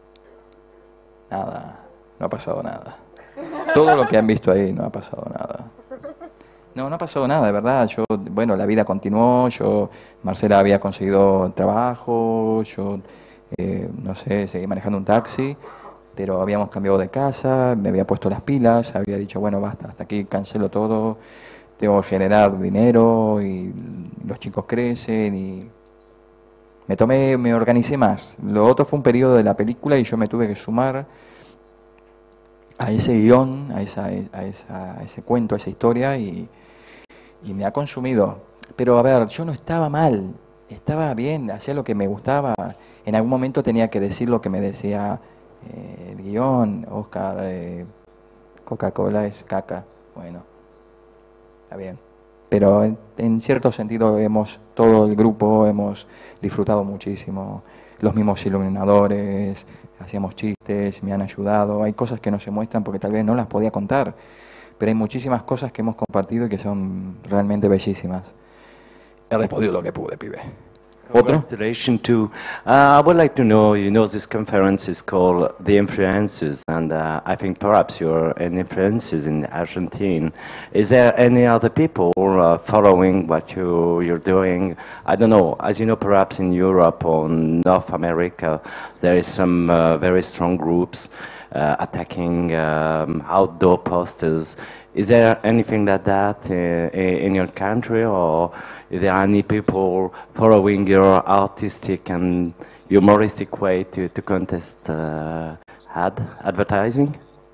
Nada, no ha pasado nada. Todo lo que han visto ahí no ha pasado nada. No, no ha pasado nada, de verdad. Yo, bueno, la vida continuó, yo, Marcela había conseguido trabajo, yo, eh, no sé, seguí manejando un taxi, pero habíamos cambiado de casa, me había puesto las pilas, había dicho, bueno, basta, hasta aquí cancelo todo, tengo que generar dinero y los chicos crecen y me tomé, me organicé más. Lo otro fue un periodo de la película y yo me tuve que sumar a ese guión, a, esa, a, esa, a ese cuento, a esa historia y... Y me ha consumido. Pero a ver, yo no estaba mal, estaba bien, hacía lo que me gustaba. en algún momento tenía que decir lo que me decía eh, el guión, Oscar, eh, Coca-Cola es caca. Bueno, está bien. Pero en, en cierto sentido hemos, todo el grupo hemos disfrutado muchísimo. Los mismos iluminadores, hacíamos chistes, me han ayudado. Hay cosas que no se muestran porque tal vez no las podía contar, pero hay muchísimas cosas que hemos compartido y que son realmente bellísimas. He respondido lo que pude, pibe. ¿Otro? Congratulations too. Uh, I would like to know, you know, this conference is called The Influences, and uh, I think perhaps you're an influences in Argentina. Is there any other people uh, following what you, you're doing? I don't know, as you know, perhaps in Europe or North America, there is some uh, very strong groups uh, attacking um, outdoor posters. Is there anything like that uh, in your country, or is there any people following your artistic and humoristic way to, to contest uh, ad advertising?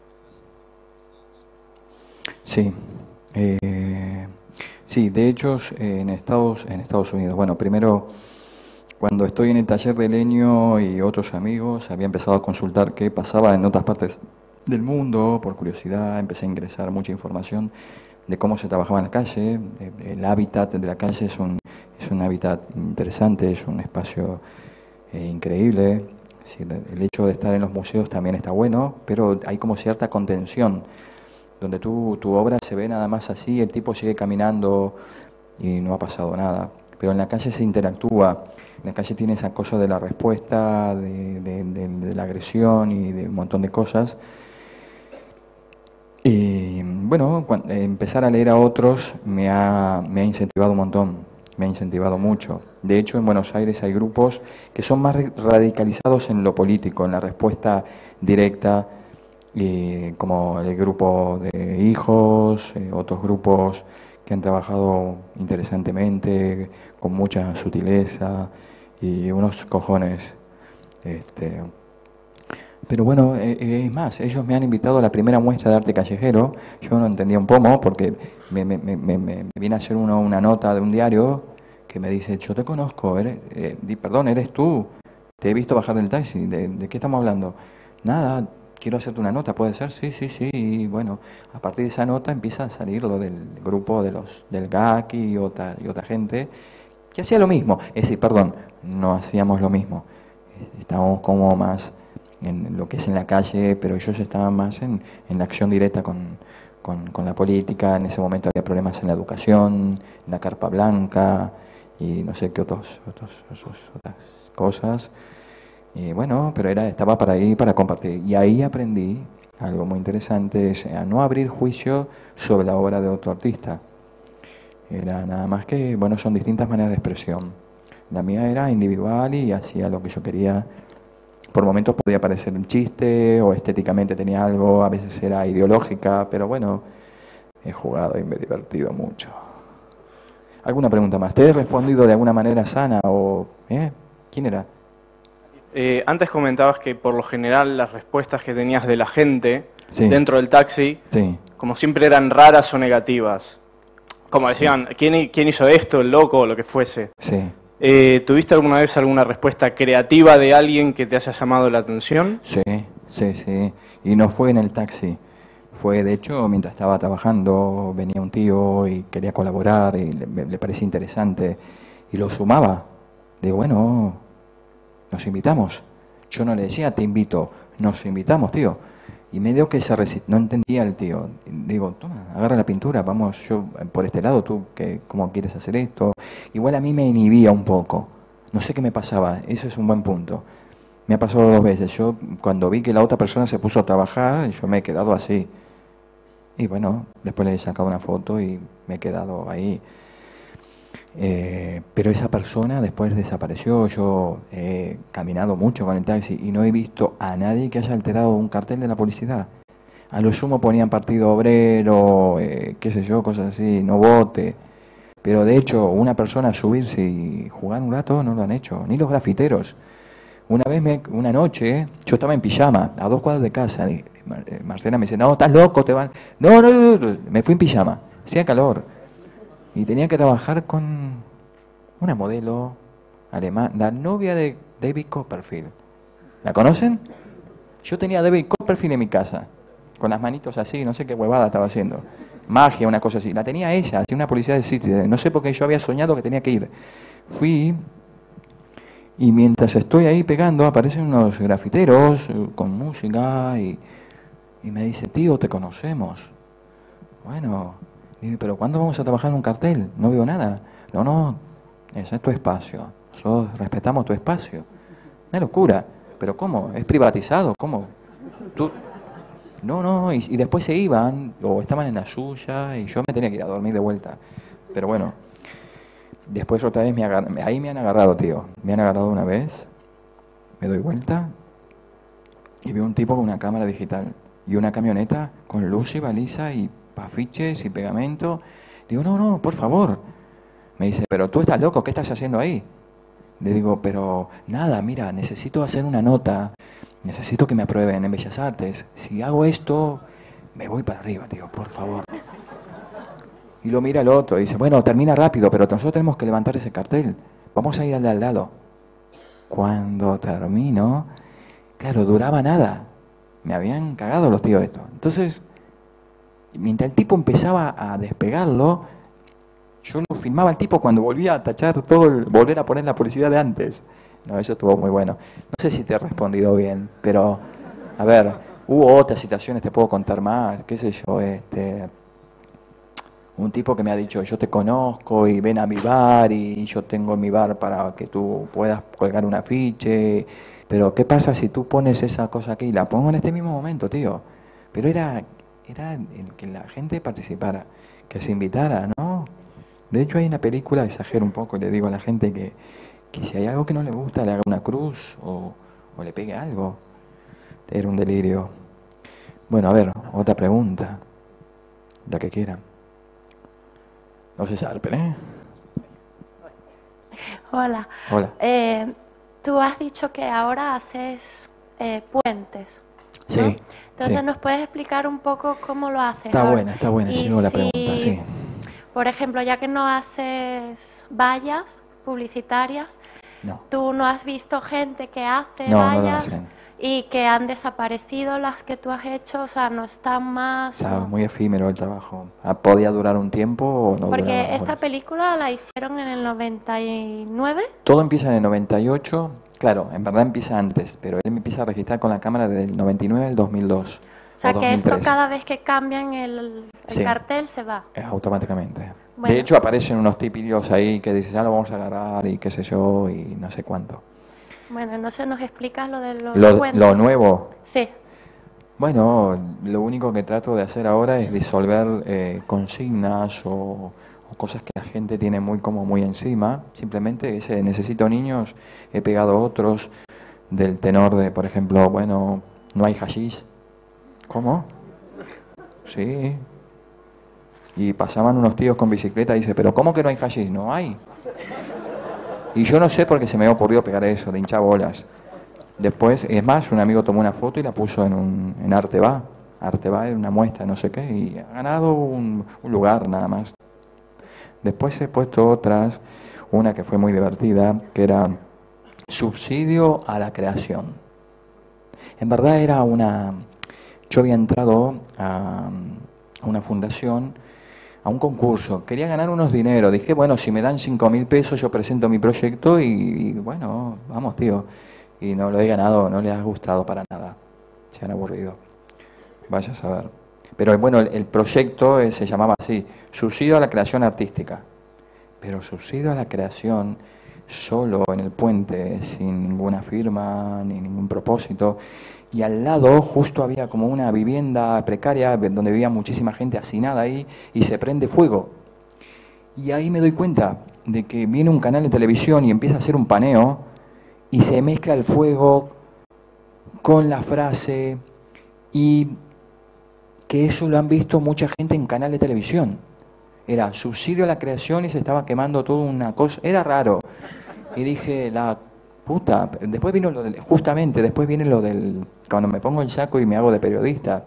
Sí, eh, sí, de hecho en Estados, en Estados Unidos, bueno, primero cuando estoy en el taller de Leño y otros amigos, había empezado a consultar qué pasaba en otras partes del mundo, por curiosidad, empecé a ingresar mucha información de cómo se trabajaba en la calle. El hábitat de la calle es un, es un hábitat interesante, es un espacio eh, increíble. Es decir, el hecho de estar en los museos también está bueno, pero hay como cierta contención, donde tú, tu obra se ve nada más así, el tipo sigue caminando y no ha pasado nada. Pero en la calle se interactúa, en la calle tiene esa cosa de la respuesta, de, de, de, de la agresión y de un montón de cosas. Y bueno, cuando, eh, empezar a leer a otros me ha, me ha incentivado un montón, me ha incentivado mucho. De hecho, en Buenos Aires hay grupos que son más radicalizados en lo político, en la respuesta directa, eh, como el grupo de hijos, eh, otros grupos que han trabajado interesantemente, con mucha sutileza y unos cojones. Este, Pero bueno, eh, es más, ellos me han invitado a la primera muestra de arte callejero. Yo no entendía un pomo porque me, me, me, me, me viene a hacer uno una nota de un diario que me dice, yo te conozco, eres, eh, di, perdón, eres tú, te he visto bajar del taxi, ¿de, de qué estamos hablando? Nada, quiero hacerte una nota, ¿puede ser? Sí, sí, sí, y bueno, a partir de esa nota empieza a salir lo del grupo de los del G A C y otra, y otra gente que hacía lo mismo. Es decir, perdón, no hacíamos lo mismo, estábamos como más en lo que es en la calle, pero ellos estaban más en, en la acción directa con, con, con la política. En ese momento había problemas en la educación, en la carpa blanca y no sé qué otros, otros, otros otras cosas. Y bueno, pero era estaba para ahí, para compartir. Y ahí aprendí algo muy interesante, es a no abrir juicio sobre la obra de otro artista. Era nada más que, bueno, son distintas maneras de expresión. La mía era individual y hacía lo que yo quería. Por momentos podía parecer un chiste o estéticamente tenía algo, a veces era ideológica, pero bueno, he jugado y me he divertido mucho. ¿Alguna pregunta más? ¿Te he respondido de alguna manera sana o...? ¿eh? ¿Quién era? Eh, antes comentabas que por lo general las respuestas que tenías de la gente Sí. dentro del taxi, Sí. como siempre eran raras o negativas. Como decían, ¿quién, quién hizo esto, el loco o lo que fuese? Sí. Eh, ¿Tuviste alguna vez alguna respuesta creativa de alguien que te haya llamado la atención? Sí, sí, sí. Y no fue en el taxi. Fue, de hecho, mientras estaba trabajando, venía un tío y quería colaborar y le, le parecía interesante. Y lo sumaba. Digo, bueno, nos invitamos. Yo no le decía, te invito. Nos invitamos, tío. Y medio que se resist... no entendía el tío. Digo, toma, agarra la pintura, vamos yo por este lado, tú, que, ¿cómo quieres hacer esto? Igual a mí me inhibía un poco. No sé qué me pasaba, eso es un buen punto. Me ha pasado dos veces. Yo, cuando vi que la otra persona se puso a trabajar, yo me he quedado así. Y bueno, después le he sacado una foto y me he quedado ahí. Eh, pero esa persona después desapareció. Yo he caminado mucho con el taxi y no he visto a nadie que haya alterado un cartel de la publicidad. A lo sumo ponían partido obrero, eh, qué sé yo, cosas así, no vote. Pero de hecho, una persona subirse y jugar un rato no lo han hecho, ni los grafiteros. Una vez, me, una noche, yo estaba en pijama, a dos cuadras de casa. Y Marcela me dice, no, estás loco, te van... No, no, no, no, me fui en pijama, hacía calor. Y tenía que trabajar con una modelo alemana, la novia de, David Copperfield. ¿La conocen? Yo tenía a David Copperfield en mi casa, con las manitos así, no sé qué huevada estaba haciendo. Magia, una cosa así. La tenía ella, hacía una publicidad de Citizen. No sé por qué yo había soñado que tenía que ir. Fui y mientras estoy ahí pegando aparecen unos grafiteros eh, con música y, y me dice, tío, te conocemos. Bueno, digo, pero ¿cuándo vamos a trabajar en un cartel? No veo nada. No, no, ese es tu espacio. Nosotros respetamos tu espacio. Una locura. ¿Pero cómo? ¿Es privatizado? ¿Cómo? Tú... No, no, y, y después se iban, o estaban en la suya, y yo me tenía que ir a dormir de vuelta. Pero bueno, después otra vez me agar... ahí me han agarrado, tío. Me han agarrado una vez, me doy vuelta, y veo un tipo con una cámara digital, y una camioneta con luz y baliza, y afiches y pegamento. Digo, no, no, por favor. Me dice, pero tú estás loco, ¿qué estás haciendo ahí? Le digo, pero nada, mira, necesito hacer una nota, necesito que me aprueben en Bellas Artes. Si hago esto, me voy para arriba, tío, por favor. Y lo mira el otro y dice, bueno, termina rápido, pero nosotros tenemos que levantar ese cartel. Vamos a ir al de al lado. Cuando termino, claro, duraba nada. Me habían cagado los tíos estos. Entonces, mientras el tipo empezaba a despegarlo, yo lo filmaba al tipo cuando volvía a tachar todo, el, volver a poner la publicidad de antes. No, eso estuvo muy bueno. No sé si te he respondido bien, pero, a ver, hubo otras situaciones, te puedo contar más, qué sé yo, este... Un tipo que me ha dicho, yo te conozco y ven a mi bar y yo tengo mi bar para que tú puedas colgar un afiche. Pero, ¿qué pasa si tú pones esa cosa aquí? La pongo en este mismo momento, tío. Pero era, era el que la gente participara, que se invitara, ¿no? De hecho, hay una película, exagero un poco y le digo a la gente que, que si hay algo que no le gusta, le haga una cruz o, o le pegue algo. Era un delirio. Bueno, a ver, otra pregunta. La que quieran. No se zarpen, ¿eh? Hola. Hola. Eh, tú has dicho que ahora haces eh, puentes, ¿no? Sí. Entonces, sí. ¿nos puedes explicar un poco cómo lo haces Está ahora? buena, está buena. Y Sigo la si, pregunta, sí. por ejemplo, ya que no haces vallas publicitarias, No. ¿tú no has visto gente que hace No, no lo vallas hacen. y que han desaparecido las que tú has hecho? O sea, no están más... Estaba o- muy efímero el trabajo. Ah, ¿podía durar un tiempo o no Porque duraba esta horas? película la hicieron en el noventa y nueve. Todo empieza en el noventa y ocho. Claro, en verdad empieza antes, pero él me empieza a registrar con la cámara del noventa y nueve al dos mil dos. O sea, o que esto dos mil tres. cada vez que cambian el, el Sí. cartel se va. Es automáticamente. Bueno. De hecho, aparecen unos tipillos ahí que dicen, ya lo vamos a agarrar y qué sé yo, y no sé cuánto. Bueno, no sé, ¿nos explicas lo de los Lo, puentes? lo nuevo, Sí. bueno, lo único que trato de hacer ahora es disolver eh, consignas o, o cosas que la gente tiene muy como muy encima. Simplemente ese necesito niños, he pegado otros del tenor de, por ejemplo, bueno, no hay hashish. ¿Cómo? Sí. Y pasaban unos tíos con bicicleta y dice, pero ¿cómo que no hay hashish? No hay. Y yo no sé por qué se me ocurrió pegar eso, de hinchar bolas. Después, es más, un amigo tomó una foto y la puso en, un, en Arteba. Arteba era una muestra, no sé qué, y ha ganado un, un lugar nada más. Después he puesto otras, una que fue muy divertida, que era subsidio a la creación. En verdad era una... Yo había entrado a, a una fundación, a un concurso, quería ganar unos dineros. Dije, bueno, si me dan cinco mil pesos, yo presento mi proyecto y, y bueno, vamos, tío. Y no lo he ganado, no les ha gustado para nada. Se han aburrido. Vaya a saber. Pero bueno, el, el proyecto eh, se llamaba así, subsidio a la creación artística. Pero subsidio a la creación solo en el puente, sin ninguna firma, ni ningún propósito. Y al lado justo había como una vivienda precaria donde vivía muchísima gente hacinada ahí y se prende fuego. Y ahí me doy cuenta de que viene un canal de televisión y empieza a hacer un paneo y se mezcla el fuego con la frase y que eso lo han visto mucha gente en canal de televisión. Era subsidio a la creación y se estaba quemando toda una cosa. Era raro. Y dije, la puta. Después vino lo del, justamente, después viene lo del, cuando me pongo el saco y me hago de periodista.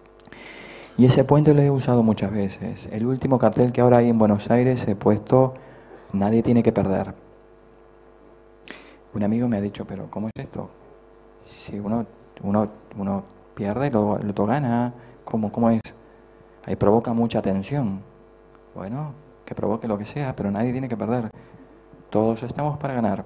Y ese puente lo he usado muchas veces. El último cartel que ahora hay en Buenos Aires he puesto, nadie tiene que perder. Un amigo me ha dicho, pero ¿cómo es esto? Si uno, uno, uno pierde, lo, el otro gana, ¿cómo, cómo es? Ahí provoca mucha tensión. Bueno, que provoque lo que sea, pero nadie tiene que perder. Todos estamos para ganar.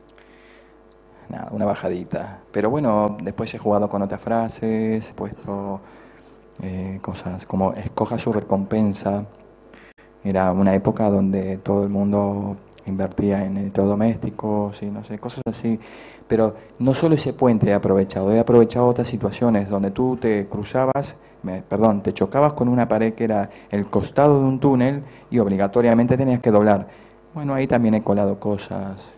Nada, una bajadita. Pero bueno, después he jugado con otras frases, he puesto eh, cosas como escoja su recompensa. Era una época donde todo el mundo invertía en electrodomésticos y no sé, cosas así. Pero no solo ese puente he aprovechado, he aprovechado otras situaciones donde tú te cruzabas, me, perdón, te chocabas con una pared que era el costado de un túnel y obligatoriamente tenías que doblar. Bueno, ahí también he colado cosas.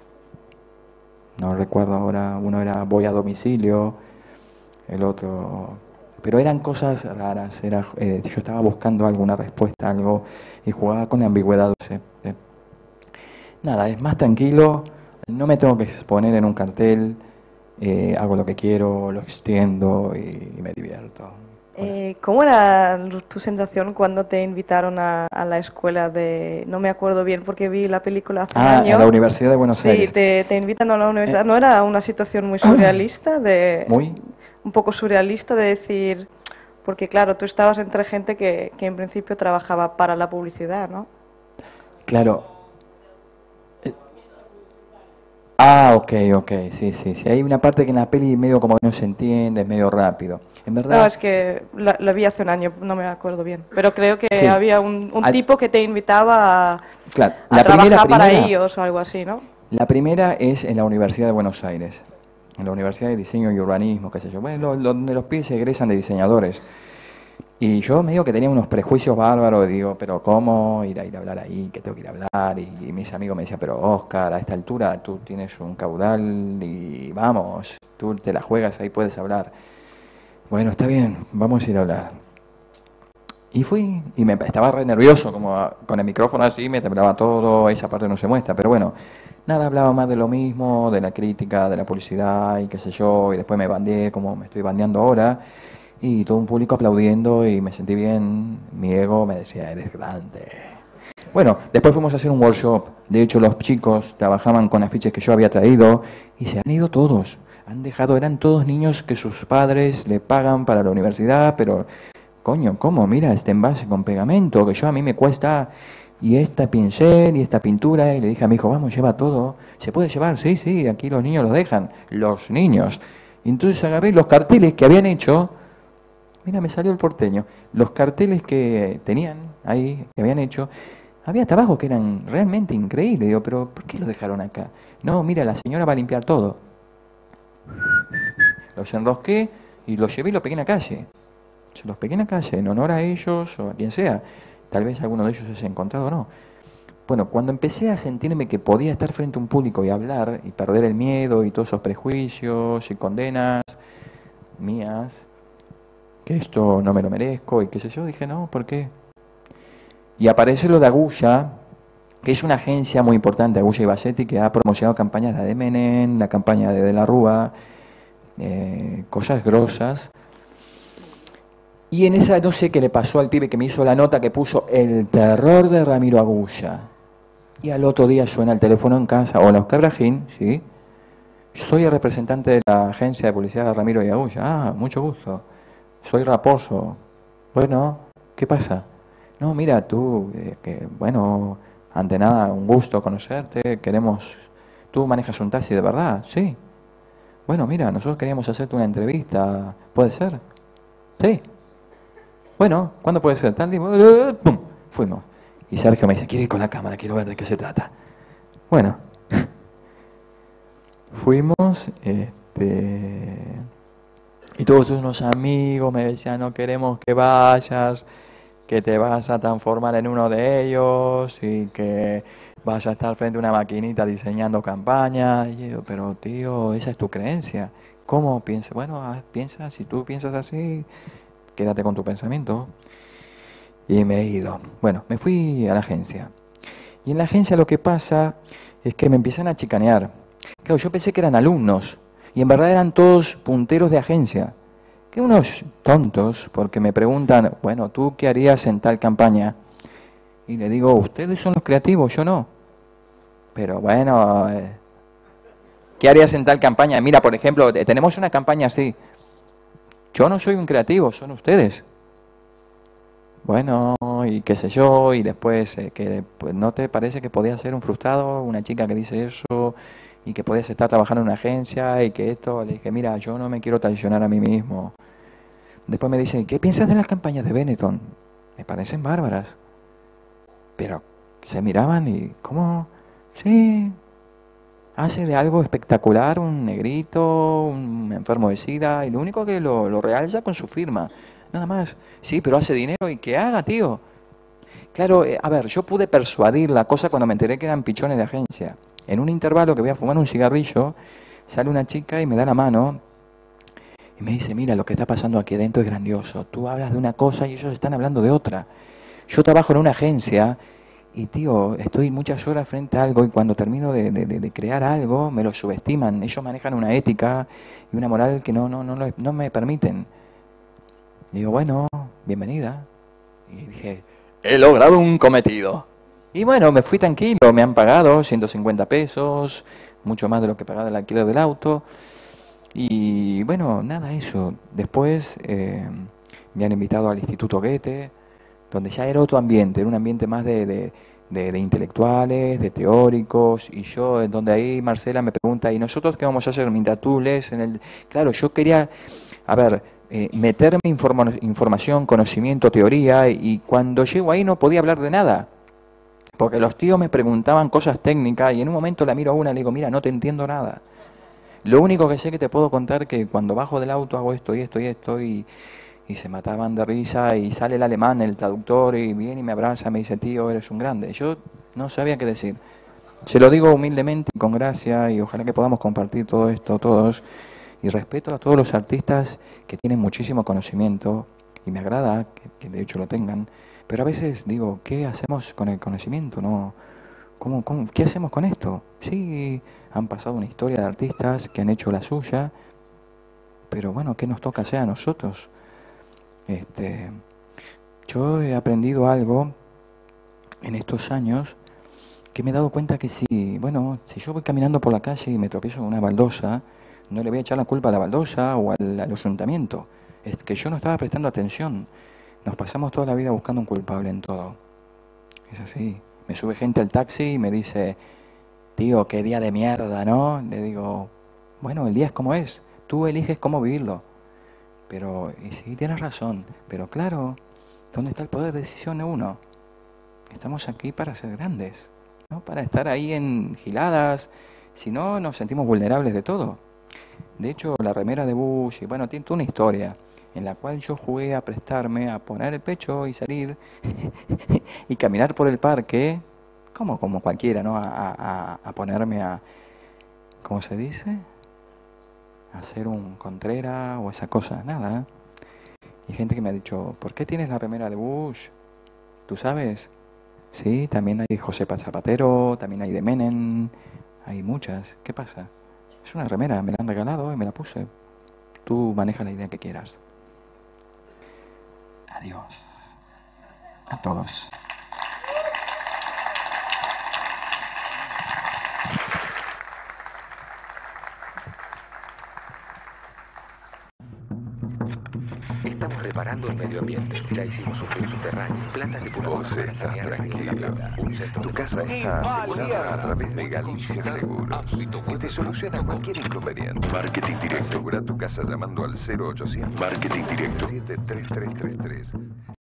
No recuerdo ahora, uno era voy a domicilio, el otro... Pero eran cosas raras, era, eh, yo estaba buscando alguna respuesta, algo, y jugaba con la ambigüedad. ¿sí? ¿sí? Nada, es más tranquilo, no me tengo que exponer en un cartel, eh, hago lo que quiero, lo extiendo y, y me divierto. Eh, ¿Cómo era tu sensación cuando te invitaron a, a la escuela de... No me acuerdo bien porque vi la película hace Ah, un año. a la Universidad de Buenos Sí, Aires. te, te invitan a la universidad. Eh, ¿No era una situación muy surrealista? De, Muy. Un poco surrealista de decir... Porque claro, tú estabas entre gente que, que en principio trabajaba para la publicidad, ¿no? Claro. Eh, Ah, ok, ok, sí, sí, sí. Hay una parte que en la peli medio como que no se entiende, es medio rápido. En verdad... No, es que la, la vi hace un año, no me acuerdo bien. Pero creo que Sí. había un, un Al- tipo que te invitaba a, Claro, a la trabajar primera, para primera- ellos o algo así, ¿no? La primera es en la Universidad de Buenos Aires, en la Universidad de Diseño y Urbanismo, qué sé yo, bueno, lo- lo- donde los pibes se egresan de diseñadores. Y yo medio que tenía unos prejuicios bárbaros, digo, pero ¿cómo ir a ir a hablar ahí? ¿Qué tengo que ir a hablar? Y, y mis amigos me decían, pero Oscar, a esta altura tú tienes un caudal y vamos, tú te la juegas, ahí puedes hablar. Bueno, está bien, vamos a ir a hablar. Y fui, y me estaba re nervioso, como a- con el micrófono así, me temblaba todo, esa parte no se muestra, pero bueno, nada, hablaba más de lo mismo, de la crítica, de la publicidad y qué sé yo, y después me bandeé como me estoy bandeando ahora, y todo un público aplaudiendo y me sentí bien, mi ego me decía, eres grande. Bueno, después fuimos a hacer un workshop, de hecho los chicos trabajaban con afiches que yo había traído y se han ido todos, han dejado, eran todos niños que sus padres le pagan para la universidad, pero coño, ¿cómo? Mira este envase con pegamento que yo a mí me cuesta, y esta pincel y esta pintura, y le dije a mi hijo, vamos, lleva todo, ¿se puede llevar? Sí, sí, aquí los niños los dejan, los niños. Y entonces agarré los carteles que habían hecho. Mira, me salió el porteño. Los carteles que tenían ahí, que habían hecho, había trabajos que eran realmente increíbles. Digo, pero ¿por qué los dejaron acá? No, mira, la señora va a limpiar todo. Los enrosqué y los llevé y los pegué en la calle. Se los pegué en la calle, en honor a ellos o a quien sea. Tal vez alguno de ellos se haya encontrado o no. Bueno, cuando empecé a sentirme que podía estar frente a un público y hablar y perder el miedo y todos esos prejuicios y condenas mías, que esto no me lo merezco y qué sé yo, dije, no, ¿por qué? Y apareció lo de Agulla, que es una agencia muy importante, Agulla y Bassetti, que ha promocionado campañas de Menem, la campaña de De la Rúa, eh, cosas grosas. Y en esa, no sé qué le pasó al pibe que me hizo la nota que puso el terror de Ramiro Agulla. Y al otro día suena el teléfono en casa, hola Oscar Brajín, sí, soy el representante de la agencia de publicidad de Ramiro y Agulla. Ah, mucho gusto. Soy Raposo. Bueno, ¿qué pasa? No, mira, tú, eh, que bueno, ante nada, un gusto conocerte, queremos... ¿Tú manejas un taxi de verdad? Sí. Bueno, mira, nosotros queríamos hacerte una entrevista, ¿puede ser? Sí. Bueno, ¿cuándo puede ser? Tal día, ¡pum! Fuimos. Y Sergio me dice, quiero ir con la cámara, quiero ver de qué se trata. Bueno, fuimos, este... y todos unos amigos me decían, no queremos que vayas, que te vas a transformar en uno de ellos y que vas a estar frente a una maquinita diseñando campañas. Y yo, pero tío, esa es tu creencia. ¿Cómo piensas? Bueno, ah, piensa, si tú piensas así, quédate con tu pensamiento. Y me he ido. Bueno, me fui a la agencia. Y en la agencia lo que pasa es que me empiezan a chicanear. Claro, yo pensé que eran alumnos. Y en verdad eran todos punteros de agencia. Que unos tontos, porque me preguntan, bueno, ¿tú qué harías en tal campaña? Y le digo, ustedes son los creativos, yo no. Pero bueno, eh, ¿qué harías en tal campaña? Mira, por ejemplo, eh, tenemos una campaña así. Yo no soy un creativo, son ustedes. Bueno, y qué sé yo, y después, eh, que pues, ¿no te parece que podías ser un frustrado, una chica que dice eso, y que podías estar trabajando en una agencia, y que esto? Le dije, mira, yo no me quiero traicionar a mí mismo. Después me dicen, ¿qué piensas de las campañas de Benetton? Me parecen bárbaras. Pero se miraban y, ¿cómo? Sí, hace de algo espectacular un negrito, un enfermo de SIDA, y lo único que lo, lo realza con su firma. Nada más. Sí, pero hace dinero y que haga, tío. Claro, eh, a ver, yo pude persuadir la cosa cuando me enteré que eran pichones de agencia. En un intervalo que voy a fumar un cigarrillo, sale una chica y me da la mano y me dice, mira, lo que está pasando aquí adentro es grandioso. Tú hablas de una cosa y ellos están hablando de otra. Yo trabajo en una agencia y, tío, estoy muchas horas frente a algo y cuando termino de, de, de crear algo me lo subestiman. Ellos manejan una ética y una moral que no, no, no, lo- no me permiten. Digo, bueno, bienvenida. Y dije, he logrado un cometido. Y bueno, me fui tranquilo, me han pagado ciento cincuenta pesos, mucho más de lo que pagaba el alquiler del auto. Y bueno, nada, eso. Después eh, me han invitado al Instituto Goethe, donde ya era otro ambiente, era un ambiente más de, de, de- de intelectuales, de teóricos, y yo, en donde ahí Marcela me pregunta, ¿y nosotros qué vamos a hacer mientras tú lees en el...? Claro, yo quería, a ver, eh, meterme informa- información, conocimiento, teoría, y cuando llego ahí no podía hablar de nada, porque los tíos me preguntaban cosas técnicas, y en un momento la miro a una y le digo, mira, no te entiendo nada. Lo único que sé que te puedo contar que cuando bajo del auto hago esto y esto y esto, y, y se mataban de risa, y sale el alemán, el traductor, y viene y me abraza, me dice, tío, eres un grande. Yo no sabía qué decir. Se lo digo humildemente y con gracia, y ojalá que podamos compartir todo esto todos. Y respeto a todos los artistas que tienen muchísimo conocimiento, y me agrada que, que de hecho lo tengan, pero a veces digo, ¿qué hacemos con el conocimiento? ¿No? ¿Cómo, cómo, ¿Qué hacemos con esto? Sí, han pasado una historia de artistas que han hecho la suya, pero bueno, ¿qué nos toca hacer a nosotros? Este, yo he aprendido algo en estos años que me he dado cuenta que si, bueno, si yo voy caminando por la calle y me tropiezo con una baldosa, no le voy a echar la culpa a la baldosa o al, al ayuntamiento. Es que yo no estaba prestando atención. Nos pasamos toda la vida buscando un culpable en todo. Es así. Me sube gente al taxi y me dice, tío, qué día de mierda, ¿no? Le digo, bueno, el día es como es. Tú eliges cómo vivirlo. Pero, y sí, tienes razón. Pero claro, ¿dónde está el poder de decisión de uno? Estamos aquí para ser grandes, ¿no? Para estar ahí en giladas. Si no, nos sentimos vulnerables de todo. De hecho, la remera de Bush, y bueno, tiene toda una historia en la cual yo jugué a prestarme a poner el pecho y salir y caminar por el parque, como, como cualquiera, ¿no? A, a, a ponerme a, ¿cómo se dice? A hacer un Contrera o esa cosa, nada. Y gente que me ha dicho, ¿por qué tienes la remera de Bush? ¿Tú sabes? Sí, también hay José Zapatero, también hay de Menem, hay muchas. ¿Qué pasa? Es una remera, me la han regalado y me la puse. Tú maneja la idea que quieras. Adiós. A todos. Estamos reparando el medio ambiente. Ya hicimos un río subterráneo, plantas de puro Vos estás tranquilo. Tu casa está asegurada a través de Galicia Seguros, que te soluciona cualquier inconveniente. Marketing directo. Asegura tu casa llamando al cero ochocientos, Marketing directo, siete tres tres tres tres.